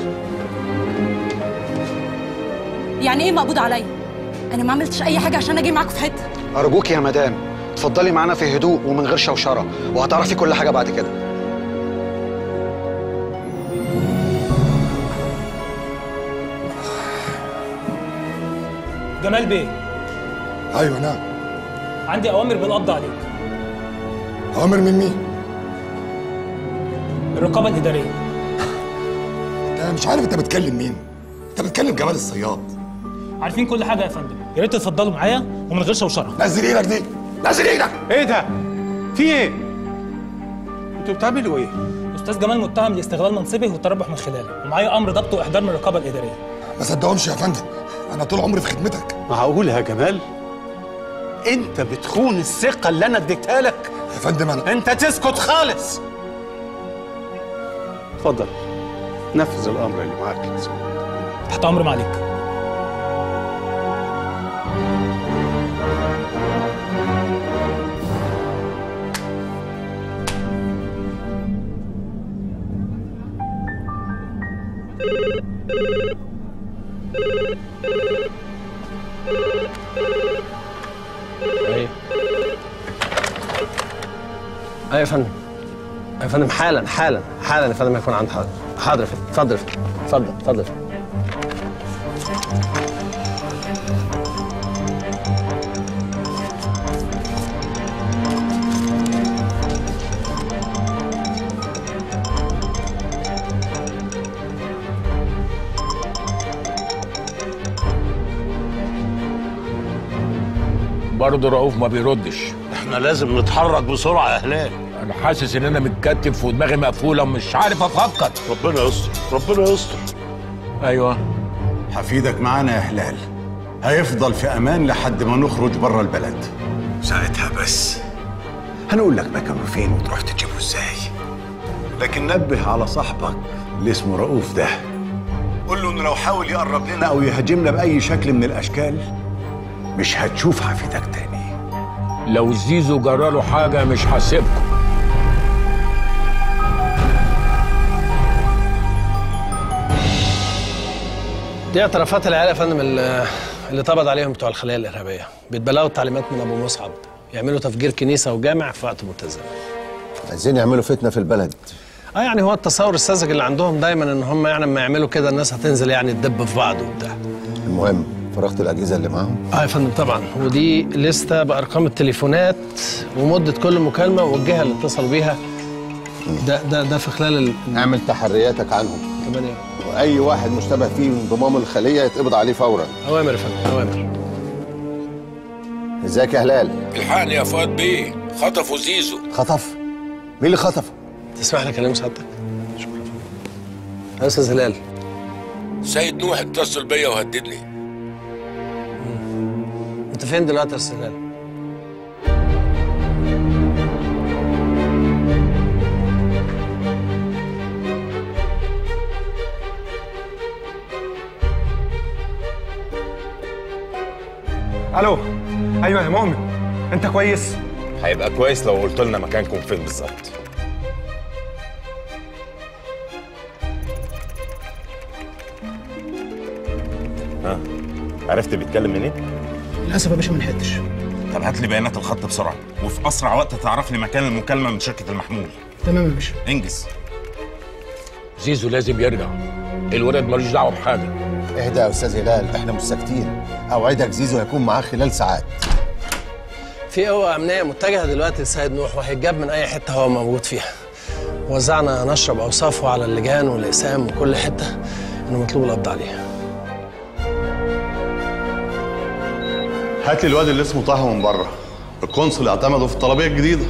يعني ايه مقبوض عليا؟ انا ما عملتش اي حاجه عشان اجي معاكم في حته. ارجوك يا مدام اتفضلي معانا في هدوء ومن غير شوشره، وهتعرفي كل حاجه بعد كده. جمال بيه. ايوه نعم. عندي اوامر بالقبض عليك. اوامر من مين؟ الرقابه الاداريه. انت مش عارف انت بتكلم مين؟ انت بتكلم جمال الصياد. عارفين كل حاجه يا فندم، يا ريت تتفضلوا معايا ومن غير شوشره. نزل ايدك دي، نزل ايدك. ايه ده؟ في ايه؟ انتوا بتعملوا ايه؟ استاذ جمال متهم لاستغلال منصبه والتربح من خلاله، ومعايا امر ضبط واحضار من الرقابه الاداريه. ما صدقهمش يا فندم، انا طول عمري في خدمتك. معقول يا جمال؟ انت بتخون الثقه اللي انا اديتها لك يا فندم. انا انت تسكت خالص. اتفضل نفذ الامر اللي معاك. تحت امر معاليك. ايه ايه يا فندم. يا فندم حالا حالا حالا يا فندم هيكون عند حضرتك. حاضر يا فندم. اتفضل يا فندم. اتفضل اتفضل يا فندم. برضه رؤوف ما بيردش. احنا لازم نتحرك بسرعه يا هلال. انا حاسس ان انا متكتف ودماغي مقفوله ومش عارف افكر. ربنا يستر ربنا يستر. ايوه حفيدك معانا يا هلال، هيفضل في امان لحد ما نخرج بره البلد. ساعتها بس هنقول لك مكانه فين وتروح تجيبه ازاي. لكن نبه على صاحبك اللي اسمه رؤوف ده، قول له انه لو حاول يقرب لنا او يهاجمنا باي شكل من الاشكال مش هتشوف حفيدك تاني. لو زيزو جراله حاجه مش هسيبكم. دي اعترافات العيال يا فندم اللي اللي اتقبض عليهم بتوع الخلايا الارهابيه، بيتبلغوا التعليمات من ابو مصعب يعملوا تفجير كنيسه وجامع في وقت متزن. عايزين يعملوا فتنه في البلد. اه يعني هو التصور الساذج اللي عندهم دايما ان هم يعني لما يعملوا كده الناس هتنزل يعني تدب في بعض وبتاع. المهم فرغت الاجهزه اللي معاهم؟ اه يا فندم طبعا، ودي لسته بارقام التليفونات ومده كل مكالمه والجهه اللي اتصلوا بيها. ده ده ده في خلال ال... اعمل تحرياتك عنهم. تمام. واي واحد مشتبه فيه انضمام الخليه يتقبض عليه فورا. اوامر يا فندم اوامر. ازيك يا هلال؟ الحقني يا فؤاد بيه، خطفوا زيزو. خطف؟ مين اللي خطفه؟ تسمح لي اكلم سعادتك؟ شكرا يا استاذ هلال. سيد نوح اتصل بيا وهددني. انت فين دلوقتي يا استاذ هلال؟ الو. ايوه يا مؤمن، انت كويس؟ هيبقى كويس لو قلت لنا مكانكم فين بالظبط. ها عرفت بيتكلم منين؟ للاسف يا باشا ما لحقتش. طب هات لي بيانات الخط بسرعه وفي اسرع وقت تعرف لي مكان المكالمه من شركه المحمول. تمام يا باشا. انجز. زيزو لازم يرجع، الولد ملوش دعوه بحاجه. اهدى يا استاذ هلال، احنا مش ساكتين. اوعدك زيزو هيكون معاه خلال ساعات. في قوة أمنية متجهة دلوقتي لسيد نوح وهيتجاب من أي حتة هو موجود فيها. وزعنا نشرب أوصافه على اللجان والأقسام وكل حتة إنه مطلوب القبض عليه. هات لي الواد اللي اسمه طه من بره، القنصل اعتمده في الطلبية الجديدة.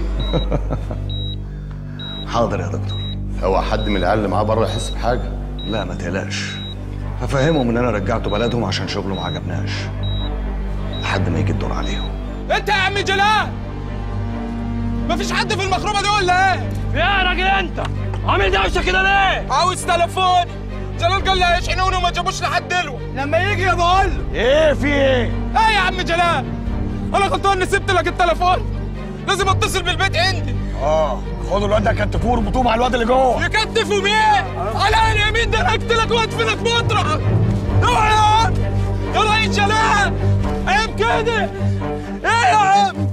حاضر يا دكتور. هو حد من العيال اللي معاه بره يحس بحاجة؟ لا ما تقلقش، هفهمهم ان انا رجعته بلدهم عشان شغله ما عجبناش لحد ما يجي الدور عليهم. انت يا عم جلال مفيش حد في المخروبه دي ولا ايه؟ يا راجل انت عامل دوشه كده ليه؟ عاوز تليفوني. جلال قال لي هيشحنوني وما جابوش لحد دلوقتي. لما يجي بقول ايه في ايه؟ ايه يا عم جلال؟ انا غلطان اني سبت لك التليفون؟ لازم اتصل بالبيت عندي. اه خدوا الواد ده كتفوه وربطوه مع الواد اللي جوه. يكتفوا مين؟ على اليمين ده انا اقتلك وادفنك مطرح. اوعى يا عم يا ريس جلال، عيب كده. ايه يا عم؟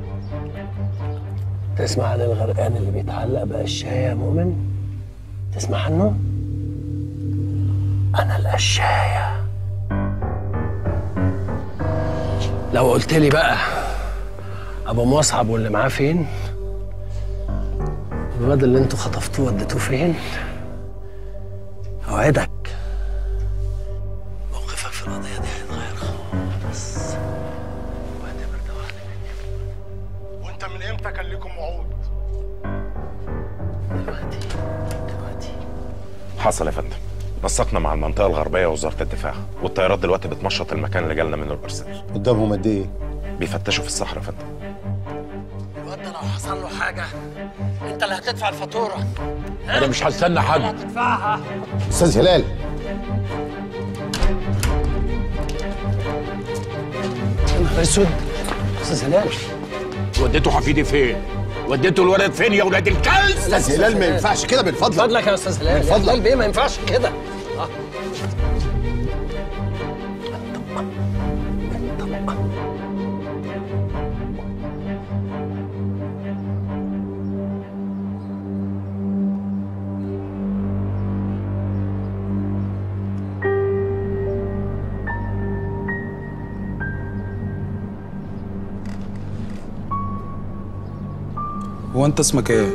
تسمع عن الغرقان اللي بيتعلق بقشاية يا مؤمن؟ تسمع عنه؟ أنا القشاية. لو قلت لي بقى أبو مصعب واللي معاه فين؟ الواد اللي انتوا خطفتوه وديتوه فين؟ أوعدك موقفك في القضية دي هيتغير خالص. وانت من امتى كان لكم وعود؟ دلوقتي دلوقتي حصل يا فندم. نسقنا مع المنطقة الغربية ووزارة الدفاع، والطيارات دلوقتي بتمشط المكان اللي جالنا منه الارسال. قدامهم قد ايه؟ بيفتشوا في الصحراء يا فندم. الواد ده لو حصل له حاجة انت اللي هتدفع الفاتورة. انا مش هستنى حد. هتدفعها. استاذ هلال. يا نهار اسود. استاذ هلال وديتوا حفيدي فين؟ وديتوا الولد فين يا ولاد الكلب؟ استاذ هلال ما ينفعش كده من فضلك. من فضلك يا استاذ هلال. من فضلك. هلال بيه ما ينفعش كده. آه. هو انت اسمك ايه؟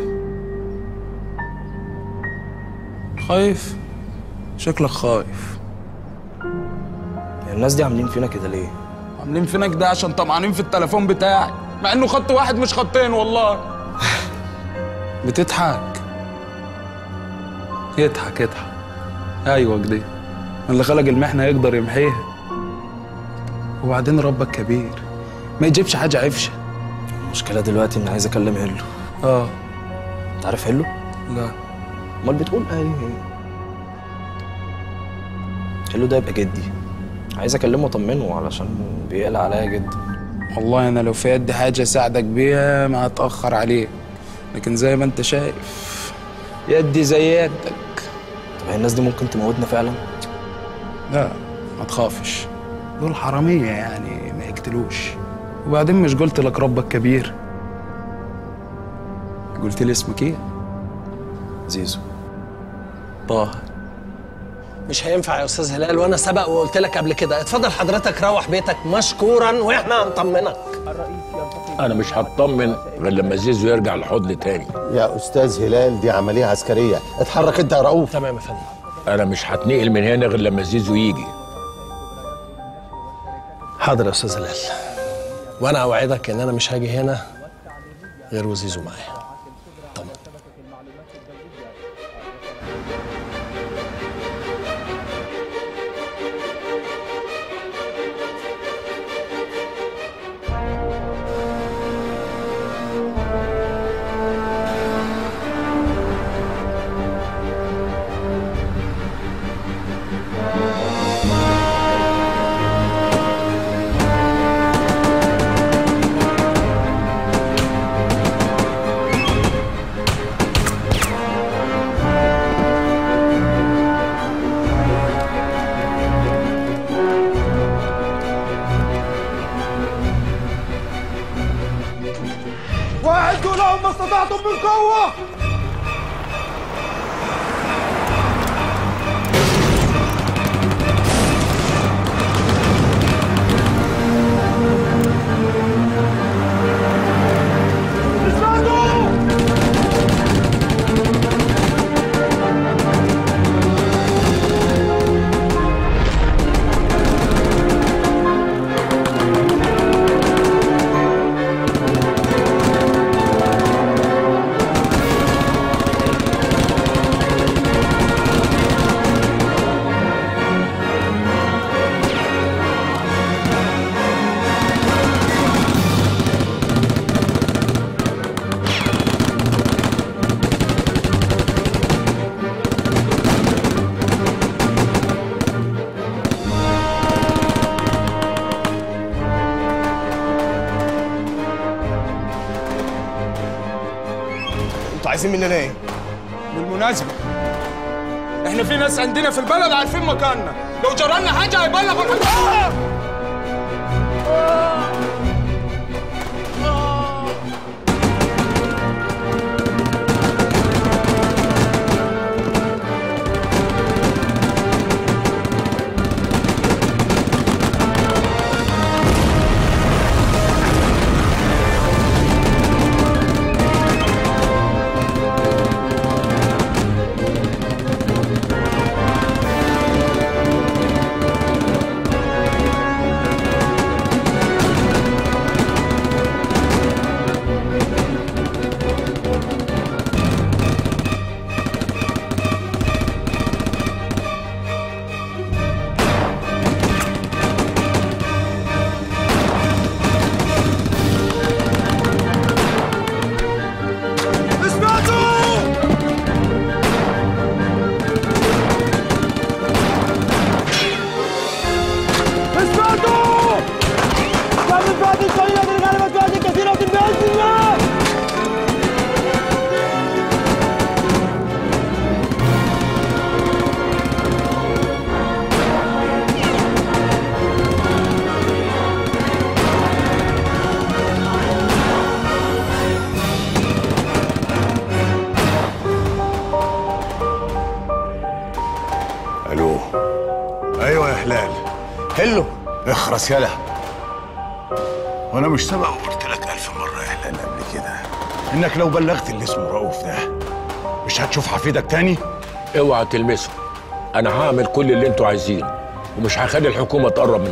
خايف؟ شكلك خايف. الناس دي عاملين فينا كده ليه؟ عاملين فينك ده عشان طمعانين في التليفون بتاعي، مع انه خط واحد مش خطين والله. بتضحك؟ يضحك يضحك. ايوه كده، اللي خلق المحنه يقدر يمحيها. وبعدين ربك كبير، ما يجيبش حاجه عفشه. المشكله دلوقتي اني عايز اكلم هلو. اه انت عارف هلو؟ لا. امال بتقول ايه؟ هلو ده يبقى جدي، عايز اكلمه اطمنه علشان بيقلق عليا جدا. والله انا لو في يدي حاجه اساعدك بيها ما هتاخر عليك، لكن زي ما انت شايف يدي زي يدك. طب هي الناس دي ممكن تموتنا فعلا؟ لا ما تخافش، دول حراميه يعني ما يقتلوش. وبعدين مش قلت لك ربك كبير؟ قلت لي اسمك ايه؟ زيزو. طه. مش هينفع يا استاذ هلال، وانا سبق وقلت لك قبل كده. اتفضل حضرتك روح بيتك مشكورا واحنا هنطمنك. انا مش هطمن غير لما زيزو يرجع الحضن تاني. يا استاذ هلال دي عمليه عسكريه، اتحرك انت يا رؤوف. تمام يا فندم. انا مش هتنقل من هنا غير لما زيزو يجي. حاضر يا استاذ هلال، وانا اوعدك ان انا مش هاجي هنا غير وزيزو معايا. طبعا. واعدوا لهم ما استطعتم من قوة. انتوا عايزين مننا ايه؟ بالمناسبة احنا في ناس عندنا في البلد عارفين مكاننا، لو جرالنا حاجة هيبلغوا الحكومة. آه! آه! آه! الو. ايوه يا هلال. هلو. اخرس يلا. وانا مش سبق وقلت لك الف مره يا هلال قبل كده انك لو بلغت اللي اسمه رؤوف ده مش هتشوف حفيدك تاني؟ اوعى تلمسه، انا هعمل كل اللي انتوا عايزينه ومش هخلي الحكومه تقرب منكم.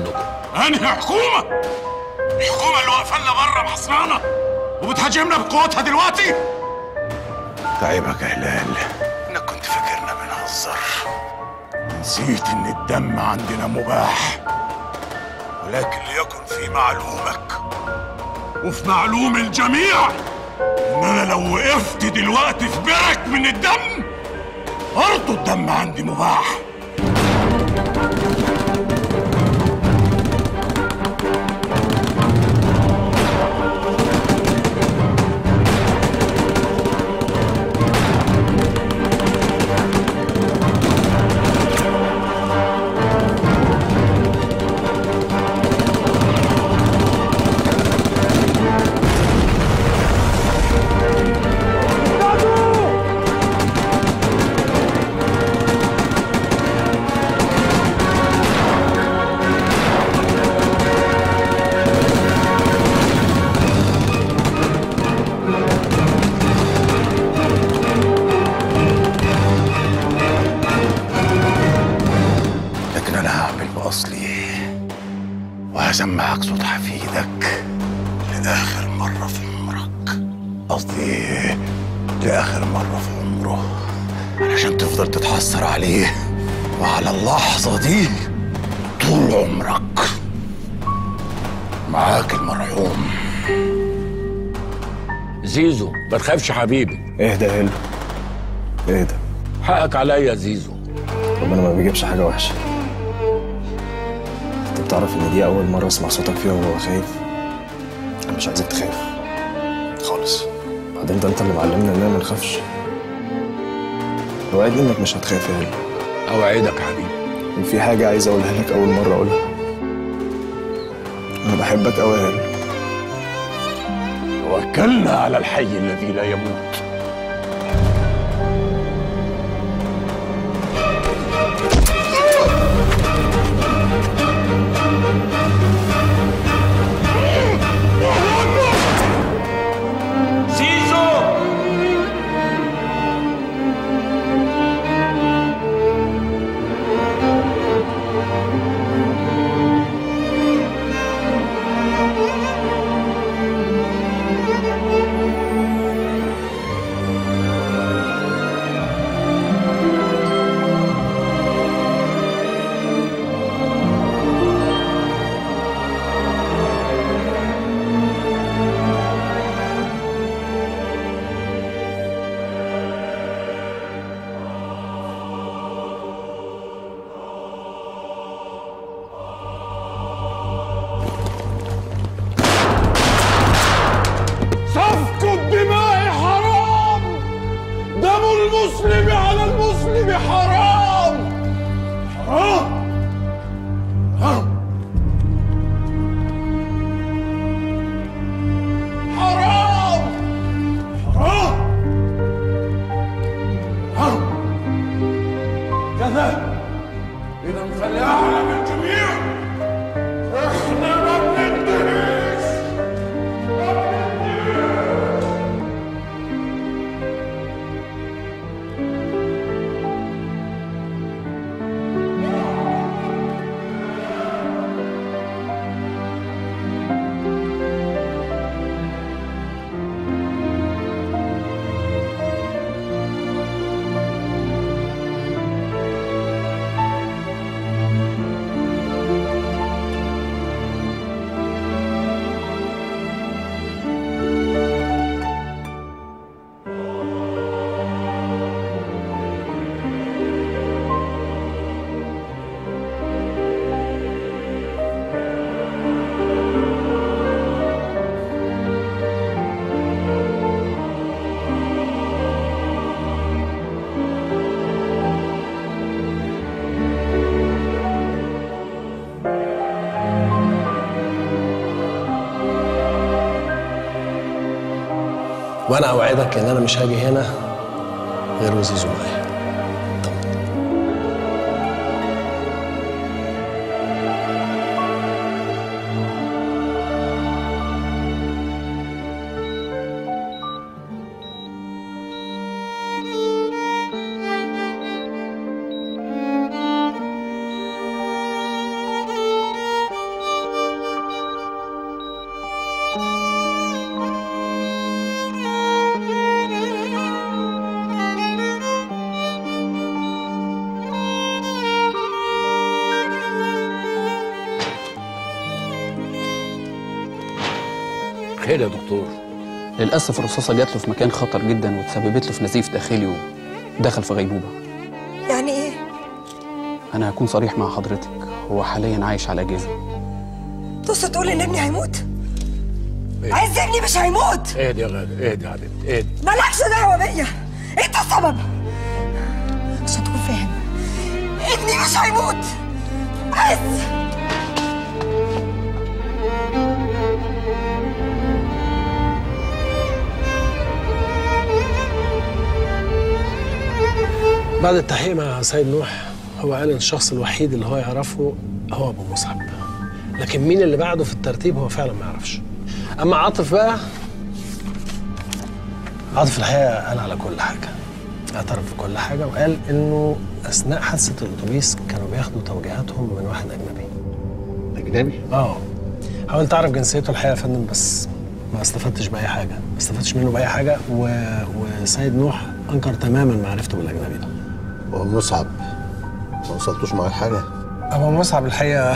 انهي حكومه؟ الحكومه اللي واقفه لنا بره محصرانا وبتهاجمنا بقوتها دلوقتي؟ تعبك يا هلال انك كنت فاكرنا بنهزر. نسيت ان الدم عندنا مباح، ولكن ليكن في معلومك وفي معلوم الجميع ان انا لو وقفت دلوقتي في برك من الدم برضه الدم عندي مباح. وهسمعك صوت حفيدك لآخر مرة في عمرك، قصدي لآخر مرة في عمره، علشان تفضل تتحسر عليه وعلى اللحظة دي طول عمرك. معاك المرحوم زيزو. ما تخافش حبيبي. اهدى يا هلو، اهدى. حقك عليا يا زيزو. ربنا ما بيجيبش حاجة وحشة. انت بتعرف ان دي اول مرة اسمع صوتك فيها وهو خايف؟ انا مش عايزك تخاف خالص. بعدين ده انت اللي معلمنا اننا ما نخافش. اوعدني انك مش هتخاف يا هلو. اوعدك يا حبيبي. وفي حاجة عايز اقولها لك اول مرة اقولها. انا بحبك قوي يا هلو. توكلنا على الحي الذي لا يموت. المسلم على المسلم حرام حرام حرام حرام حرام حرام كذا. إذا فليعلم الجميع إحنا ما بننتهيش ما بننتهيش. وانا اوعدك ان انا مش هاجي هنا غير وزيزو معايا. خير يا دكتور؟ للأسف الرصاصة جات له في مكان خطر جدا وتسببت له في نزيف داخلي ودخل في غيبوبة. يعني ايه؟ أنا هكون صريح مع حضرتك، هو حاليا عايش على أجهزة. تقصد تقول إن ابني هيموت؟ عايز ابني مش هيموت. اهدي يا غالي، اهدي يا حبيبتي، اهدي. مالكش دعوة بيا، أنت السبب. عشان تكون فاهم، ابني مش هيموت. عايز بعد التحقيق مع سيد نوح هو قال ان الشخص الوحيد اللي هو يعرفه هو ابو مصعب، لكن مين اللي بعده في الترتيب هو فعلا ما يعرفش. اما عاطف بقى، عاطف الحقيقه قال على كل حاجه، اعترف بكل حاجه وقال انه اثناء حادثه الاتوبيس كانوا بياخدوا توجيهاتهم من واحد اجنبي. اجنبي؟ اه. حاولت اعرف جنسيته الحقيقه يا فندم بس ما استفدتش باي حاجه، ما استفدتش منه باي حاجه و... وسيد نوح انكر تماما معرفته بالاجنبي ده. وابو مصعب ما وصلتوش معاه حاجه؟ ابو مصعب الحقيقه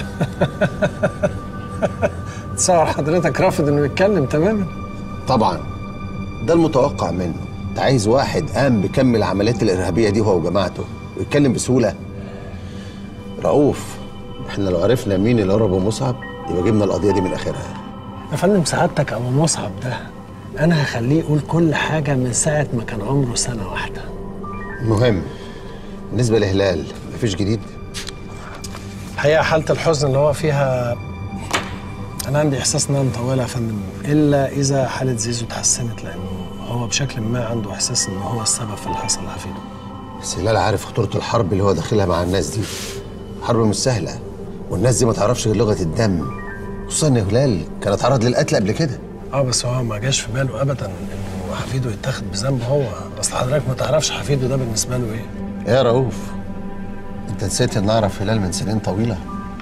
تصور حضرتك رافض انه يتكلم تماما. طبعا ده المتوقع منه، انت عايز واحد قام بكم العمليات الارهابيه دي هو وجماعته ويتكلم بسهوله؟ رؤوف، احنا لو عرفنا مين اللي قرب ابو مصعب يبقى جبنا القضيه دي من اخرها. يا فندم سعادتك ابو مصعب ده انا هخليه يقول كل حاجه من ساعه ما كان عمره سنه واحده. المهم بالنسبه لهلال مفيش جديد؟ الحقيقه حاله الحزن اللي هو فيها انا عندي احساس انها مطوله يا فندم، الا اذا حاله زيزو اتحسنت، لانه هو بشكل ما عنده احساس ان هو السبب في اللي حصل لحفيده. بس هلال عارف خطوره الحرب اللي هو داخلها مع الناس دي، حرب مش سهله والناس دي ما تعرفش غير لغه الدم، خصوصا ان هلال كان اتعرض للقتل قبل كده. اه بس هو ما جاش في باله ابدا انه حفيده يتاخد بذنب هو، اصل حضرتك ما تعرفش حفيده ده بالنسبه له ايه. يا رؤوف، انت نسيت ان اعرف هلال من سنين طويله؟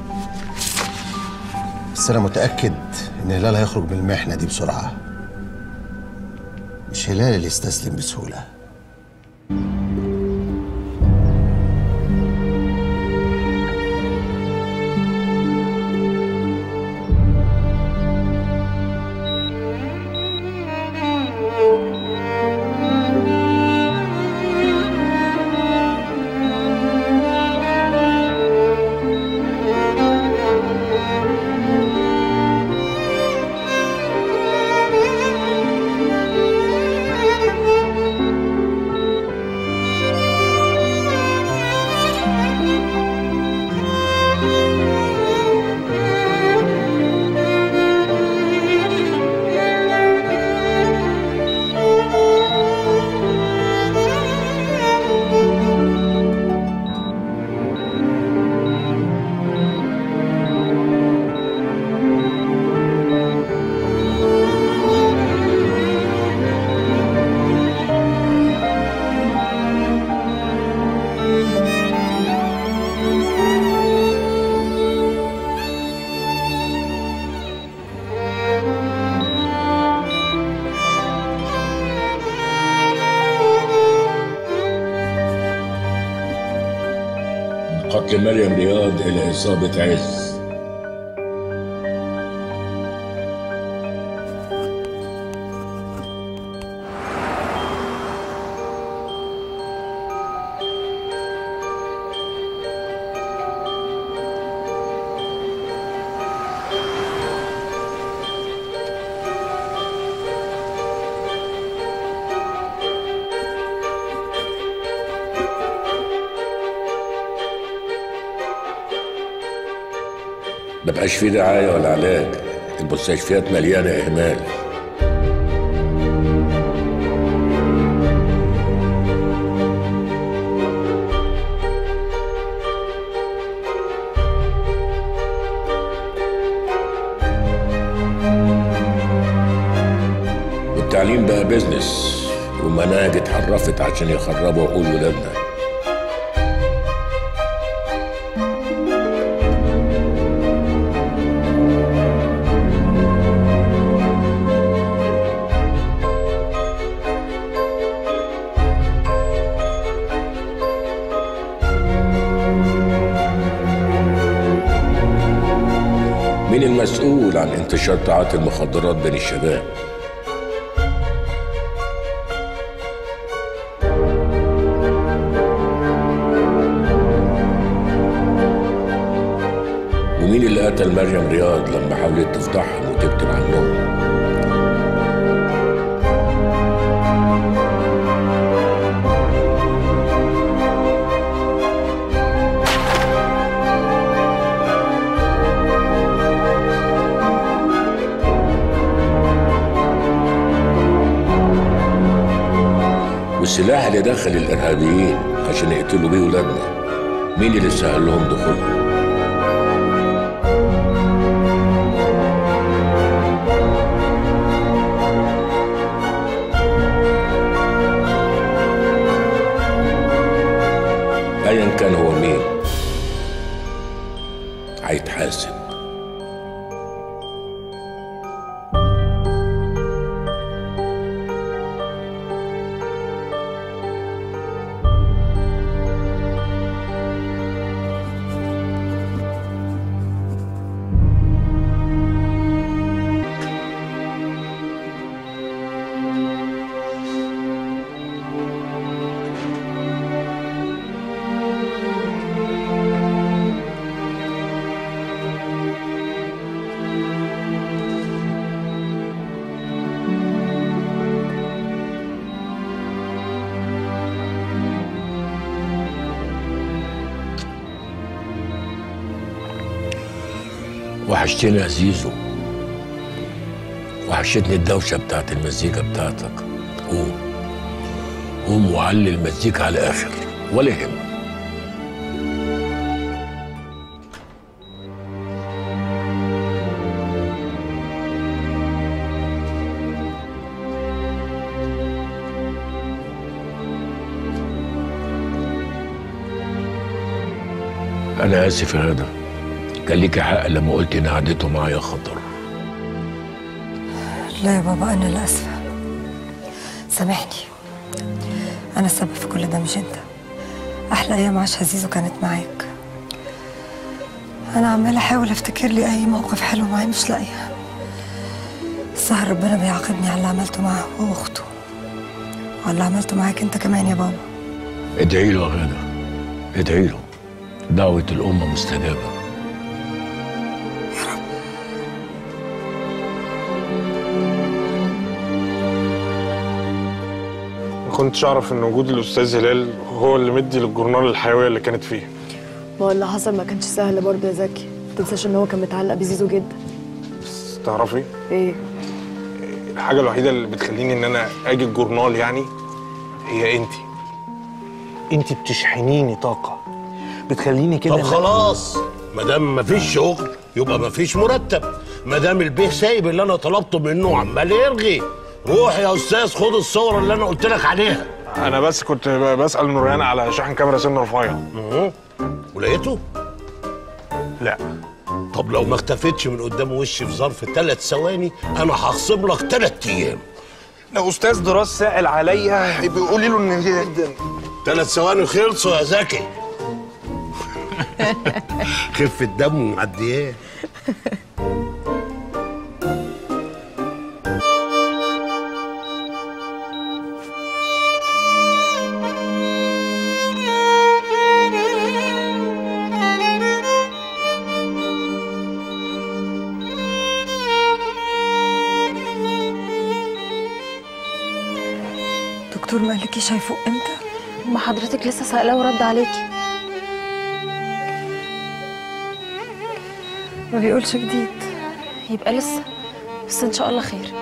بس انا متاكد ان هلال هيخرج من المحنه دي بسرعه، مش هلال اللي يستسلم بسهوله. قتل مريم رياض إلى إصابة عز. مبقاش فيه رعاية ولا علاج، المستشفيات مليانة إهمال. والتعليم بقى بيزنس ومناهج اتحرفت عشان يخربوا عقول ولادنا. مين مين المسؤول عن انتشار تعاطي المخدرات بين الشباب؟ ومين اللي قتل مريم رياض لما حاولت تفضحهم وتكتب عنهم؟ والسلاح اللي دخل الارهابيين عشان يقتلوا بيه ولادنا، مين اللي سهل لهم دخولهم؟ ايا كان هو مين هيتحاسب. وحشتني يا زيزو، وحشتني الدوشة بتاعت المزيكا بتاعتك. قوم قوم وعلي المزيكا على الآخر ولا يهمك. أنا آسف يا غدا، كان ليكي حق لما قلت إن قعدته معايا خطر. لا يا بابا، أنا اللي آسفة، سامحني. أنا السبب في كل ده مش أنت. أحلى أيام عاشها زيزو كانت معاك. أنا عمالة أحاول أفتكر لي أي موقف حلو معاه مش لاقية. الظاهر ربنا بيعاقبني على اللي عملته معاه هو وأخته، وعلى اللي عملته معاك أنت كمان يا بابا. ادعي له يا غدا، ادعي له، دعوة الأمة مستجابة. ما كنتش اعرف ان وجود الاستاذ هلال هو اللي مدي للجورنال الحيويه اللي كانت فيه. ما هو اللي حصل ما كانش سهل برضه يا زكي، ما تنساش ان هو كان متعلق بزيزو جدا. بس تعرفي ايه؟ الحاجه الوحيده اللي بتخليني ان انا اجي الجورنال يعني هي انتي. انتي بتشحنيني طاقه، بتخليني كده. طب خلاص، ما دام مفيش شغل يبقى مفيش مرتب، ما دام البيه سايب اللي انا طلبته منه وعمال يرغي. روح يا استاذ خد الصور اللي انا قلت لك عليها. انا بس كنت بسال نوريان على شحن كاميرا سن رفيع. ولقيته؟ لا. طب لو ما اختفتش من قدام وشي في ظرف ثلاث ثواني انا هخصم لك ثلاث ايام. لو استاذ دراس سائل عليا بيقولي له ان ثلاث ثواني خلصوا يا زكي. خفة دم ومعدياه. دكتور ما قالكيش هيفوق امتى؟ ما حضرتك لسه سائلاه ورد عليكي. ما بيقولش جديد. يبقى لسه، بس ان شاء الله خير.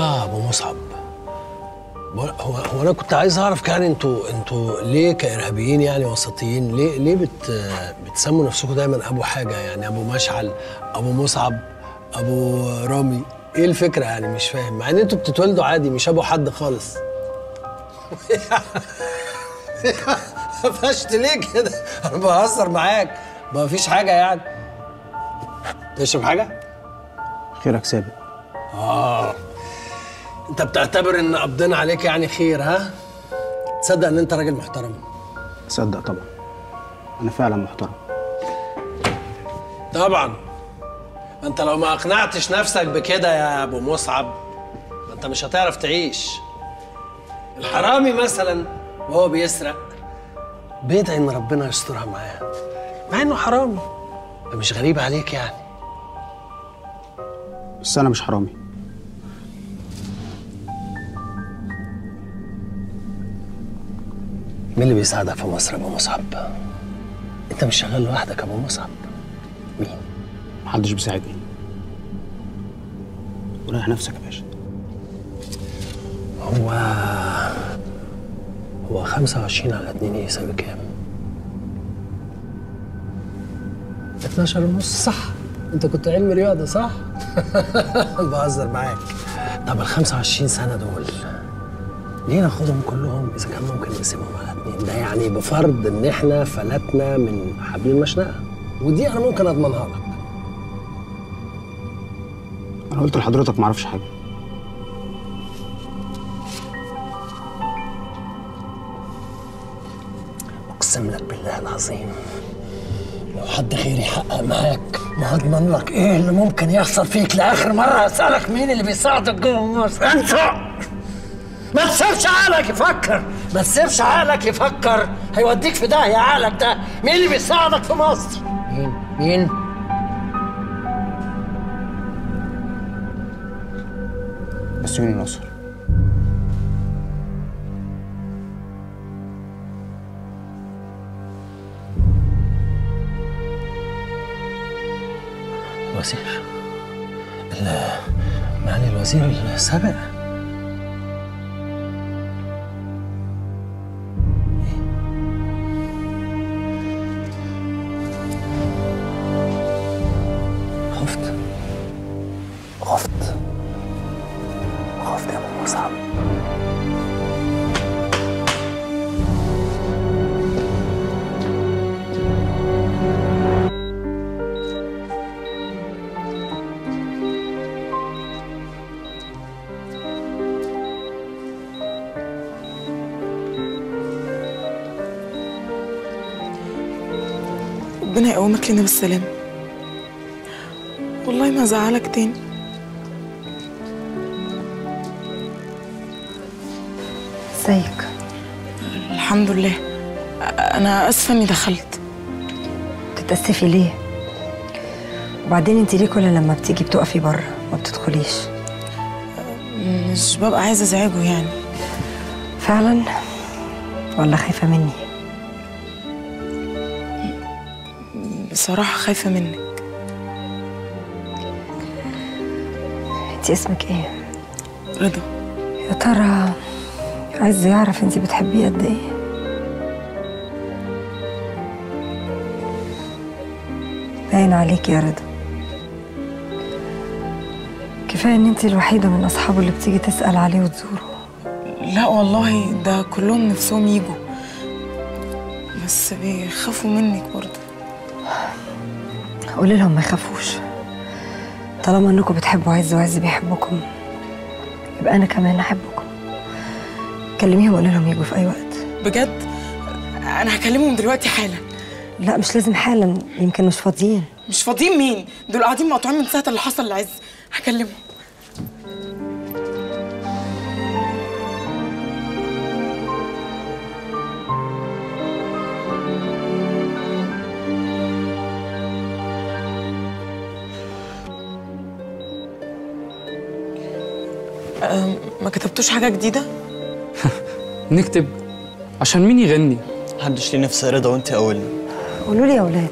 اه ابو مصعب، هو هو انا كنت عايز اعرف يعني انتوا انتوا ليه كارهابيين يعني وسطيين ليه ليه بت بتسموا نفسكم دايما ابو حاجه، يعني ابو مشعل، ابو مصعب، ابو رامي؟ ايه الفكره يعني؟ مش فاهم، مع ان انتوا بتتولدوا عادي مش ابو حد خالص. قفشت ليه كده؟ انا بهزر معاك، ما فيش حاجه يعني. تشرب حاجه؟ خيرك سابق. اه انت بتعتبر ان قبضنا عليك يعني خير، ها؟ تصدق ان انت راجل محترم؟ صدق طبعا، انا فعلا محترم. طبعا. ما انت لو ما اقنعتش نفسك بكده يا ابو مصعب ما انت مش هتعرف تعيش. الحرامي مثلا وهو بيسرق بيدعي ان ربنا يسترها معاه، مع انه حرامي. ده مش غريب عليك يعني؟ بس انا مش حرامي. مين اللي بيساعدك في مصر يا ابو مصعب؟ انت مش شغال لوحدك يا ابو مصعب. مين؟ محدش بيساعدني. وريح نفسك يا باشا. هو هو خمسة وعشرين على اتنين يساوي كام؟ اتناشر ونص، صح؟ انت كنت علم رياضة صح؟ بهزر معاك. طب ال خمسة وعشرين سنة دول ليه ناخدهم كلهم اذا كان ممكن نقسمهم على اتنين؟ ده يعني بفرض ان احنا فلتنا من حبل المشنقة، ودي انا ممكن اضمنها لك. انا قلت لحضرتك ما اعرفش حاجه. اقسم لك بالله العظيم لو حد غيري يحقق معاك ما هضمن لك ايه اللي ممكن يحصل فيك. لاخر مره اسالك مين اللي بيساعدك جوه مصر؟ انت ما تسيبش عقلك يفكر، ما تسيبش عقلك يفكر، هيوديك في داهيه عقلك ده. مين اللي بيساعدك في مصر؟ مين؟ مين؟ بسيوني نصر. الوزير معالي الوزير السابق. خفت خفت خفت يا ابو مصعب. ربنا يقومك لنا بالسلامة. والله ما زعلك تاني. ازيك؟ الحمد لله. أنا آسفة إني دخلت. تتأسفي ليه؟ وبعدين انت ليه كل لما بتيجي بتقفي بره ما بتدخليش؟ مش ببقى عايزة أزعجه يعني. فعلا؟ ولا خايفة مني؟ بصراحة خايفة منك. انت اسمك ايه؟ رضا. يا ترى عايز يعرف انت بتحبيه قد ايه؟ باين عليك يا رضا. كفايه ان انت الوحيده من اصحابه اللي بتيجي تسأل عليه وتزوره. لا والله ده كلهم نفسهم يجوا بس بيخافوا منك برضه. قولي لهم ما يخافوش، طالما انكم بتحبوا عز وعز بيحبكم يبقى انا كمان احبكم. كلميهم قولي لهم يجوا في اي وقت. بجد؟ انا هكلمهم دلوقتي حالا. لا مش لازم حالا، يمكن مش فاضيين. مش فاضيين مين؟ دول قاعدين مقطوعين من ساعة اللي حصل لعز. هكلمهم. ما كتبتوش حاجة جديدة؟ نكتب عشان مين يغني؟ محدش ليه نفس رضا وانت اولنا. قولوا لي يا اولاد،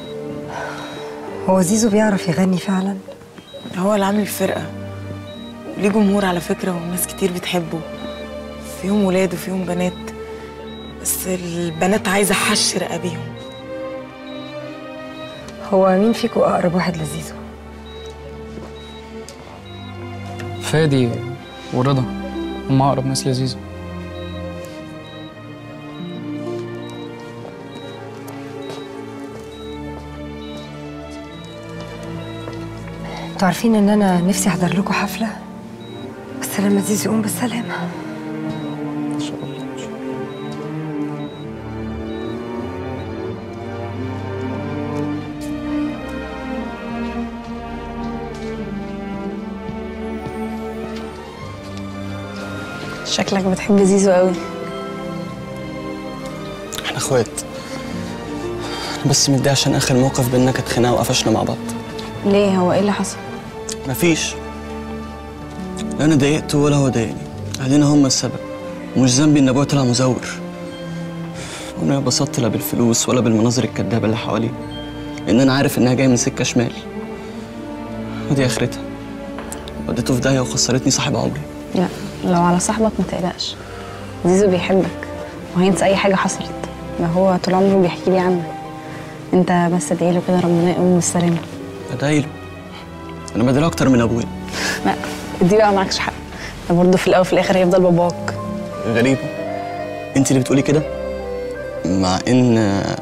هو زيزو بيعرف يغني فعلا؟ هو اللي عامل الفرقة ليه جمهور على فكرة، وناس كتير بتحبه، فيهم ولاد وفيهم بنات، بس البنات عايزة حش رقابيهم. هو مين فيكم اقرب واحد لزيزو؟ فادي ورضا هم اقرب ناس لزيزو. انتوا عارفين ان انا نفسي احضر لكم حفله، بس لما زيزو يقوم بالسلامه. ان شاء الله. شكلك بتحب زيزو قوي. احنا اخوات. انا بس متضايق عشان اخر موقف بينا كانت خناقه وقفشنا مع بعض. ليه؟ هو ايه اللي حصل؟ مفيش. لا انا ضايقته ولا هو ضايقني. اهلنا هم السبب، ومش ذنبي ان ابويا طلع مزور. وانا ما بسطت لا بالفلوس ولا بالمناظر الكدابه اللي حواليه، لان انا عارف انها جايه من سكه شمال. ودي اخرتها. وديته في داهيه وخسرتني صاحب عمري. لا، لو على صاحبك ما تقلقش، زيزو بيحبك وهينسى اي حاجه حصلت. ده هو طول عمره بيحكي لي عنك. انت بس ادعي له كده ربنا يقوم بالسلامه. ادعي له؟ انا بدعي اكتر من ابويا. لا دي بقى معكش حق، ده برضه في الاول وفي الاخر هيفضل باباك. غريبه انت اللي بتقولي كده، مع ان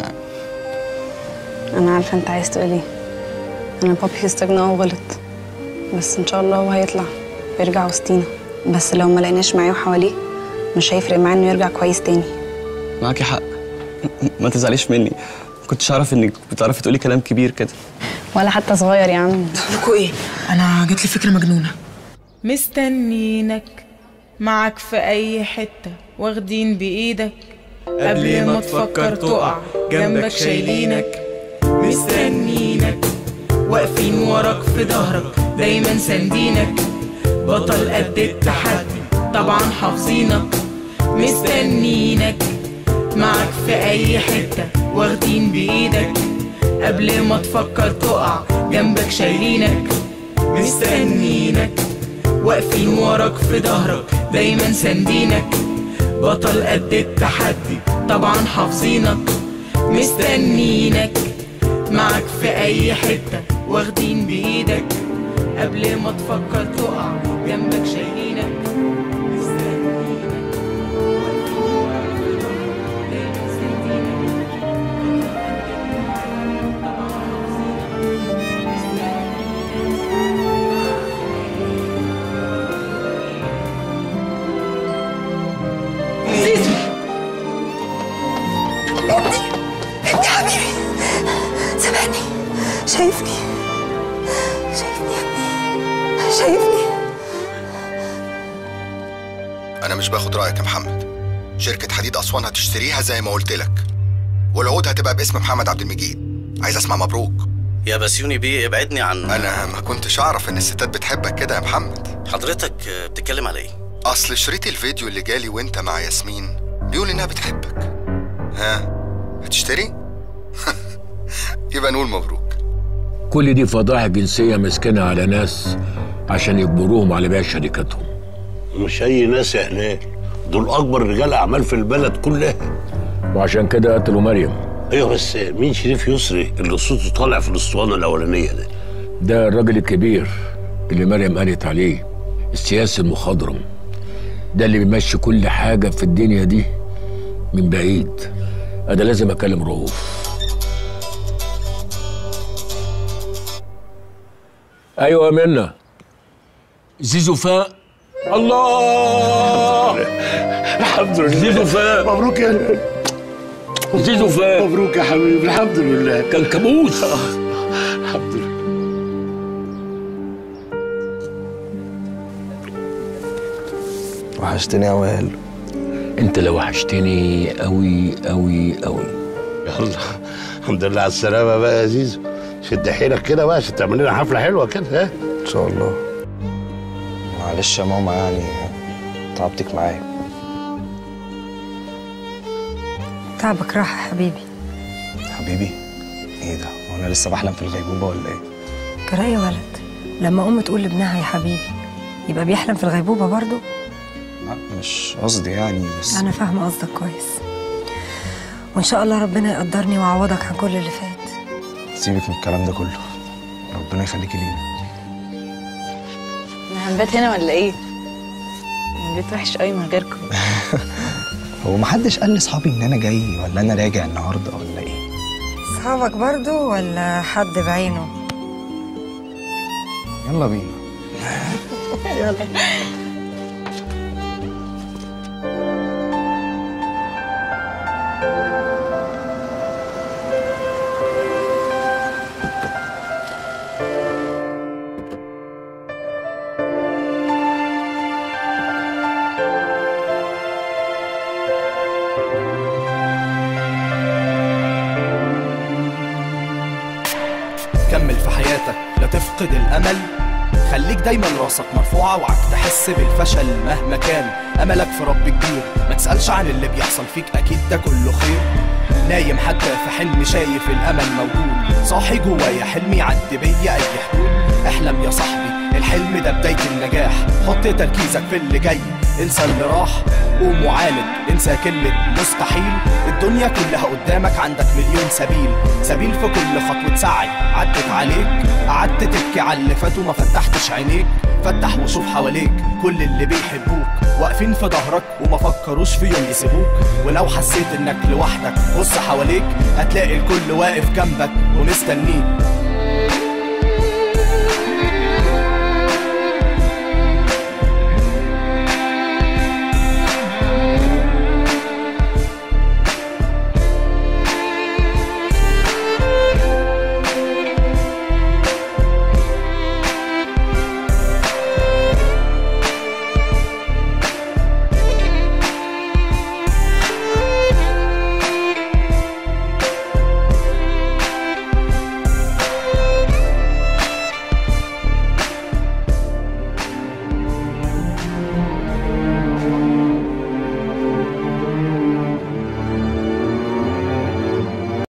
انا عارفه انت عايز تقول ايه. انا بابي استغنى وغلط، بس ان شاء الله هو هيطلع ويرجع وسطينا. بس لو ما لقيناش معاه وحواليه مش هيفرق معاه انه يرجع كويس تاني. معاكي حق، ما تزعليش مني. ما كنتش اعرف انك بتعرفي تقولي كلام كبير كده. ولا حتى صغير يا عم. لكوا ايه؟ انا جات لي فكره مجنونه. مستنينك معك في اي حته، واخدين بايدك قبل ما تفكر تقع، جنبك شايلينك مستنينك، واقفين وراك في ظهرك دايما ساندينك، بطل قد التحدي طبعا حافظينك، مستنينك معك في اي حته، واخدين بايدك قبل ما تفكر تقع، جنبك شايلينك مستنينك، واقفين وراك في ظهرك دايما ساندينك، بطل قد التحدي طبعا حافظينك، مستنينك معك في اي حته، واخدين بايدك قبل ما تفكر تقع، جنبك شايلينك يا حبيبي سامحني. شايفني شايفني يا ابني، شايفني. أنا مش باخد رأيك يا محمد. شركة حديد أسوان هتشتريها زي ما قلت لك، والعقود هتبقى باسم محمد عبد المجيد. عايز أسمع مبروك. يا بسيوني بيه ابعدني عن. أنا ما كنتش أعرف إن الستات بتحبك كده يا محمد. حضرتك بتتكلم على إيه؟ أصل شريط الفيديو اللي جالي وأنت مع ياسمين بيقول إنها بتحبك. ها هتشتري؟ يبقى نقول مبروك. كل دي فضائح جنسية مسكنة على ناس عشان يجبروهم على بيع شركاتهم. مش أي ناس يا هلال، دول أكبر رجال أعمال في البلد كلها. وعشان كده قتلوا مريم. أيوه بس مين شريف يسري اللي صوته طالع في الأسطوانة الأولانية ده؟ ده الراجل الكبير اللي مريم قالت عليه، السياسي المخضرم. ده اللي بيمشي كل حاجة في الدنيا دي من بعيد. أنا لازم أكلم رؤوف. أيوة يا منى. زيزو فاق. الله الحمد لله. زيزو فاق. مبروك يا هلال. زيزو فاق. مبروك يا حبيبي. الحمد لله. كان كابوس. الحمد لله. وحشتني قوي يا هلو. انت لو وحشتني قوي قوي قوي. يلا الحمد لله على السلامة بقى يا زيزو. شد حيلك كده بقى عشان تعمل لنا حفلة حلوة كده. ها ان شاء الله. معلش يا ماما يعني تعبتك معايا. تعبك راح يا حبيبي. حبيبي؟ ايه ده؟ هو انا لسه بحلم في الغيبوبة ولا ايه؟ جرى يا ولد لما ام تقول لابنها يا حبيبي يبقى بيحلم في الغيبوبة برضو؟ لا مش قصدي يعني، بس أنا فاهمة قصدك كويس، وإن شاء الله ربنا يقدرني ويعوضك عن كل اللي فات. سيبك من الكلام ده كله، ربنا يخليكي لينا. احنا هنبات هنا ولا ايه؟ البيت وحش قوي من غيركم. هو محدش قال لاصحابي ان انا جاي ولا انا راجع النهارده ولا ايه؟ صحابك برضو ولا حد بعينه؟ يلا بينا. يلا. كمل في حياتك لا تفقد الأمل، خليك دايما راسك مرفوعة وعك تحس بالفشل مهما كان أملك في رب كبير. ما تسألش عن اللي بيحصل فيك، أكيد ده كله خير. نايم حتى في حلم شايف الأمل موجود، صاحي جوايا حلمي عدي بيا أي حدود. احلم يا صاحبي الحلم ده بداية النجاح، حط تركيزك في اللي جاي، انسى اللي راح قوم وعاند، انسى كلمة مستحيل. الدنيا كلها قدامك، عندك مليون سبيل، سبيل في كل خطوة سعي عدت عليك. قعدت تبكي على اللي فات وما فتحتش عينيك، فتح وشوف حواليك كل اللي بيحبوك واقفين في ظهرك وما فكروش في يوم يسيبوك. ولو حسيت انك لوحدك بص حواليك، هتلاقي الكل واقف جنبك ومستنيك.